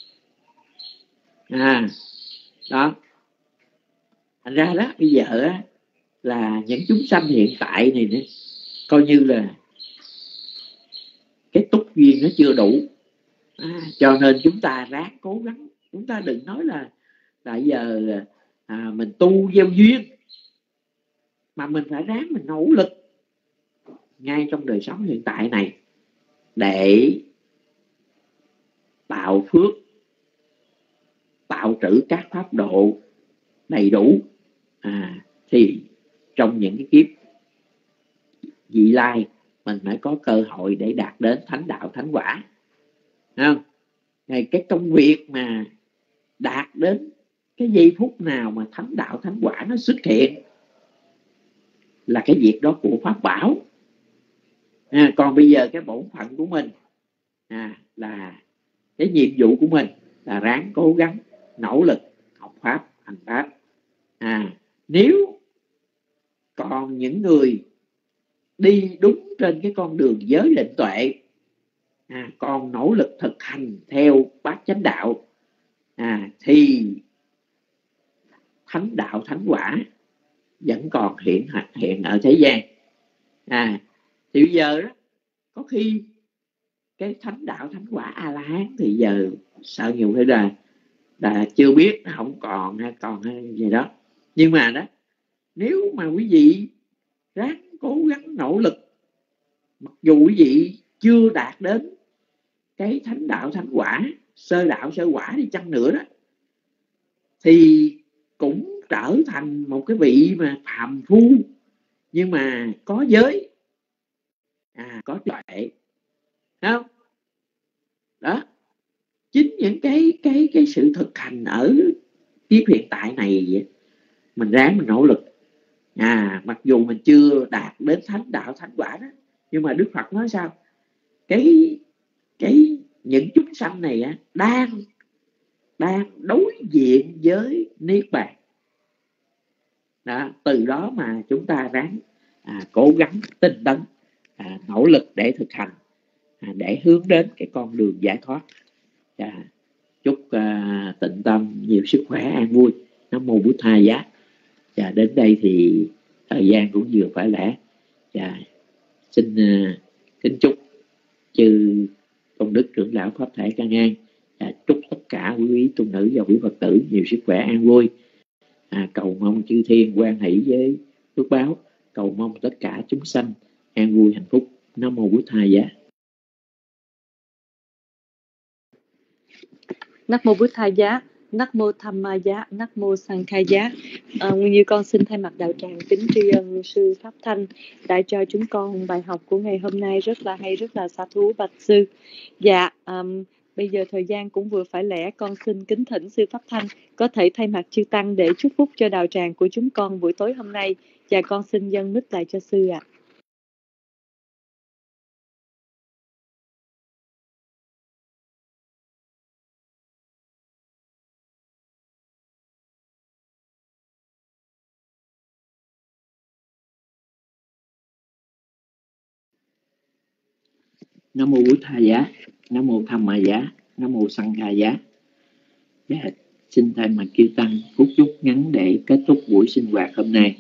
Đó, thành ra đó bây giờ là những chúng sanh hiện tại này nữa, coi như là cái túc duyên nó chưa đủ. Cho nên chúng ta ráng cố gắng, chúng ta đừng nói là tại giờ mình tu gieo duyên, mà mình phải ráng mình nỗ lực ngay trong đời sống hiện tại này để tạo phước, tạo trữ các pháp độ đầy đủ, thì trong những cái kiếp vị lai mình mới có cơ hội để đạt đến thánh đạo thánh quả. Không? Cái công việc mà đạt đến cái giây phút nào mà thánh đạo thánh quả nó xuất hiện là cái việc đó của Pháp Bảo. Còn bây giờ cái bổn phận của mình là cái nhiệm vụ của mình là ráng cố gắng nỗ lực học Pháp, hành Pháp. Nếu còn những người đi đúng trên cái con đường giới định tuệ, còn nỗ lực thực hành theo bát chánh đạo, thì thánh đạo thánh quả vẫn còn hiện ở thế gian. Thì bây giờ đó, có khi cái thánh đạo thánh quả A La Hán thì giờ sợ nhiều khi là chưa biết, nó không còn hay còn hay gì đó. Nhưng mà đó, nếu mà quý vị ráng cố gắng nỗ lực, mặc dù quý vị chưa đạt đến cái thánh đạo thánh quả sơ đạo sơ quả đi chăng nữa đó, thì cũng trở thành một cái vị mà phàm phu, nhưng mà có giới, có tuệ, không? Đó, chính những cái sự thực hành ở kiếp hiện tại này mình ráng mình nỗ lực. Mặc dù mình chưa đạt đến thánh đạo thánh quả đó, nhưng mà Đức Phật nói sao? Cái những chúng sanh này đang đối diện với niết bàn. Đó, từ đó mà chúng ta ráng cố gắng tinh tấn, nỗ lực để thực hành, để hướng đến cái con đường giải thoát. Chúc Tịnh Tâm nhiều sức khỏe an vui. Nam mô Bụt Tha Giá. Đến đây thì thời gian cũng vừa phải lẽ. Xin kính chúc chư công đức trưởng lão pháp thể căn an, chúc tất cả quý tu nữ và quý Phật tử nhiều sức khỏe an vui. Cầu mong chư thiên quan hỷ với phước báo, cầu mong tất cả chúng sanh an vui hạnh phúc. Nam mô Bụt Tha Giá. Nắc mô Bụt Tha Giá, Nắc mô Tham Ma Giá, Nắc mô Sang Khai Giá. Nguyên Như con xin thay mặt đạo tràng kính tri ân sư Pháp Thanh đã cho chúng con bài học của ngày hôm nay rất là hay, rất là xá thú bạch sư. Bây giờ thời gian cũng vừa phải lẽ, con xin kính thỉnh sư Pháp Thanh có thể thay mặt chư tăng để chúc phúc cho đạo tràng của chúng con buổi tối hôm nay. Và con xin dâng mic lại cho sư ạ. Nam mô Bụt Tha Giá, Nam mô Tham Ma Giá, Nam mô Sang Kha Giá. Xin thay mặt chư tăng phúc chúc ngắn để kết thúc buổi sinh hoạt hôm nay.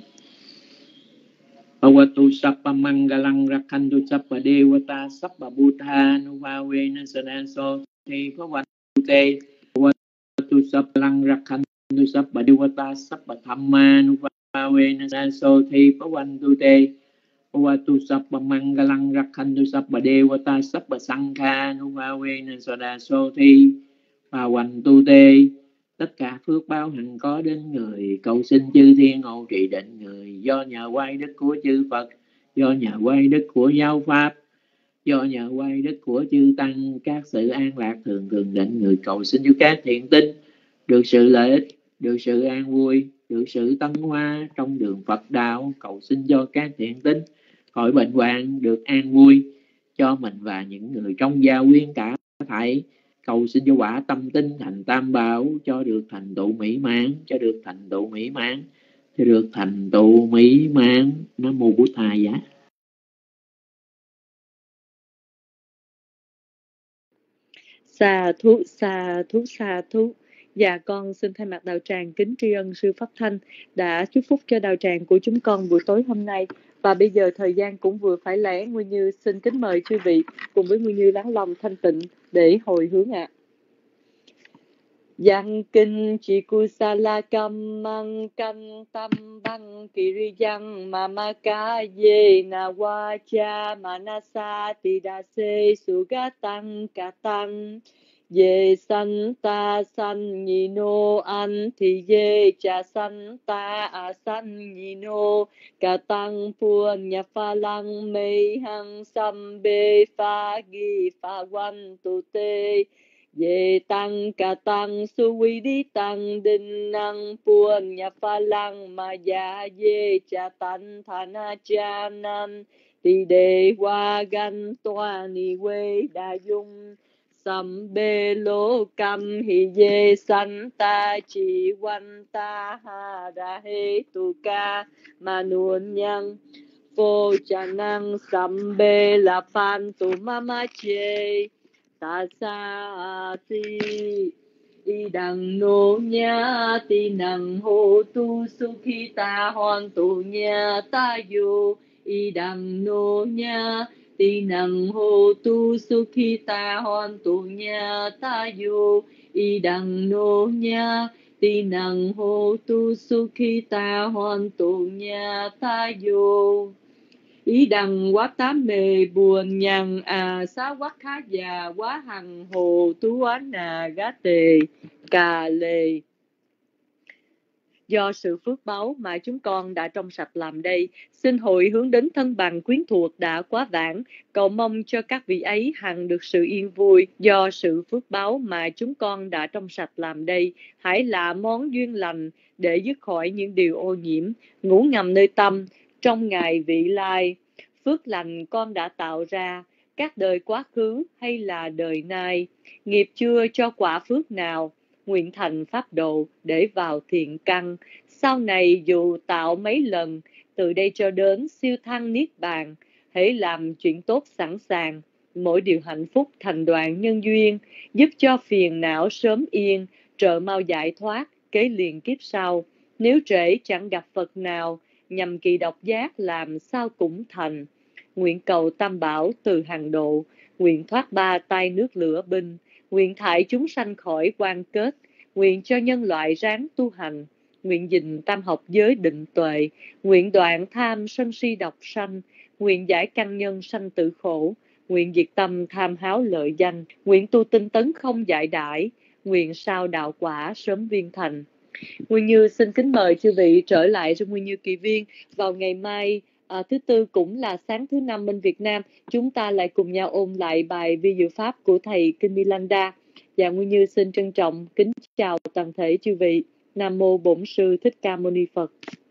Bhavatu Sappa Mangalang Rakhantu Sappa Devata Sappa Buddha Nuvavena Sadaso Thi Bhavantu Te. Bhavatu Sappa Lang Rakhantu Sappa Devata Sappa Thamma Nuvavena Sadaso Thi Bhavantu Te. Bhavatu Sappa Mangalang Rakhantu Sappa Devata Sappa Sankha Nuvavena Sadaso Thi Bhavantu Te. Tất cả phước báo hằng có đến người, cầu xin chư thiên hộ trì định người, do nhờ quay đức của chư Phật, do nhờ quay đức của giáo pháp, do nhờ quay đức của chư tăng, các sự an lạc thường thường định người, cầu xin cho các thiện tinh được sự lợi ích, được sự an vui, được sự tấn hóa trong đường Phật đạo, cầu xin cho các thiện tinh khỏi bệnh hoạn được an vui cho mình và những người trong gia quyến cả thảy. Cầu xin cho quả tâm tinh thành tam bảo, cho được thành tựu mỹ mãn, cho được thành tựu mỹ mãn, cho được thành tựu mỹ mãn. Nam mô Bụt Tha Giá. Xà thú, xà thú, xà thú. Dạ con xin thay mặt đạo tràng kính tri ân sư Pháp Thanh đã chúc phúc cho đạo tràng của chúng con buổi tối hôm nay. Và bây giờ thời gian cũng vừa phải lẽ, Nguyên Như xin kính mời chư vị cùng với Nguyên Như lắng lòng thanh tịnh để hồi hướng ạ. Yang kinh chỉ kusala kamang kan tam bang kiriyang mamaka ye na wacha manasa tidase sugatang katang ye santa san nhino an thì ye cha santa asan nhino katang puan nyafalang mei hang sambe pha gi pha wan tu te ye tăng ca tăng su vi đi tăng đinh năng puan nhà pha lăng ma ya ye cha tan thana cha nan ti đề hoa gan toa ni quê đa dung sam bê lô cam hi ye san ta chi wan ta ha ra he tu ca ma nuôn nhân phô cha năng sam bê la phan tu mama che ta sa ti đi đằng nô nha ti nằng hô tu su khi ta hoàn tu nha ta yo y đằng nô nha ti nằng hô tu su khi ta hoàn tu nha ta yo y đằng nô nha ti nằng hô tu su khi ta hoàn tu nha ta yo ý đằng quá tám mê buồn nhằn xá quát khá già quá hằng hồ tú oán nà gá tề cà lề. Do sự phước báu mà chúng con đã trong sạch làm đây, xin hội hướng đến thân bằng quyến thuộc đã quá vãng, cầu mong cho các vị ấy hằng được sự yên vui. Do sự phước báu mà chúng con đã trong sạch làm đây, hãy là món duyên lành để dứt khỏi những điều ô nhiễm, ngủ ngầm nơi tâm trong ngày vị lai. Phước lành con đã tạo ra, các đời quá khứ hay là đời nay, nghiệp chưa cho quả phước nào, nguyện thành pháp độ để vào thiện căn. Sau này dù tạo mấy lần, từ đây cho đến siêu thăng niết bàn, hãy làm chuyện tốt sẵn sàng, mỗi điều hạnh phúc thành đoạn nhân duyên, giúp cho phiền não sớm yên, trợ mau giải thoát, kế liền kiếp sau. Nếu trễ chẳng gặp Phật nào, nhằm kỳ độc giác làm sao cũng thành. Nguyện cầu tam bảo từ hàng độ, nguyện thoát ba tay nước lửa binh, nguyện thải chúng sanh khỏi quan kết, nguyện cho nhân loại ráng tu hành, nguyện gìn tam học giới định tuệ, nguyện đoạn tham sân si độc sanh, nguyện giải căn nhân sanh tử khổ, nguyện diệt tâm tham háo lợi danh, nguyện tu tinh tấn không giải đãi, nguyện sao đạo quả sớm viên thành. Nguyên Như xin kính mời chư vị trở lại trong Nguyên Như Kỳ Viên vào ngày mai thứ Tư, cũng là sáng thứ Năm bên Việt Nam. Chúng ta lại cùng nhau ôn lại bài vi diệu pháp của thầy Kinh Milanda. Và Nguyên Như xin trân trọng kính chào toàn thể chư vị. Nam mô Bổn Sư Thích Ca Mâu Ni Phật.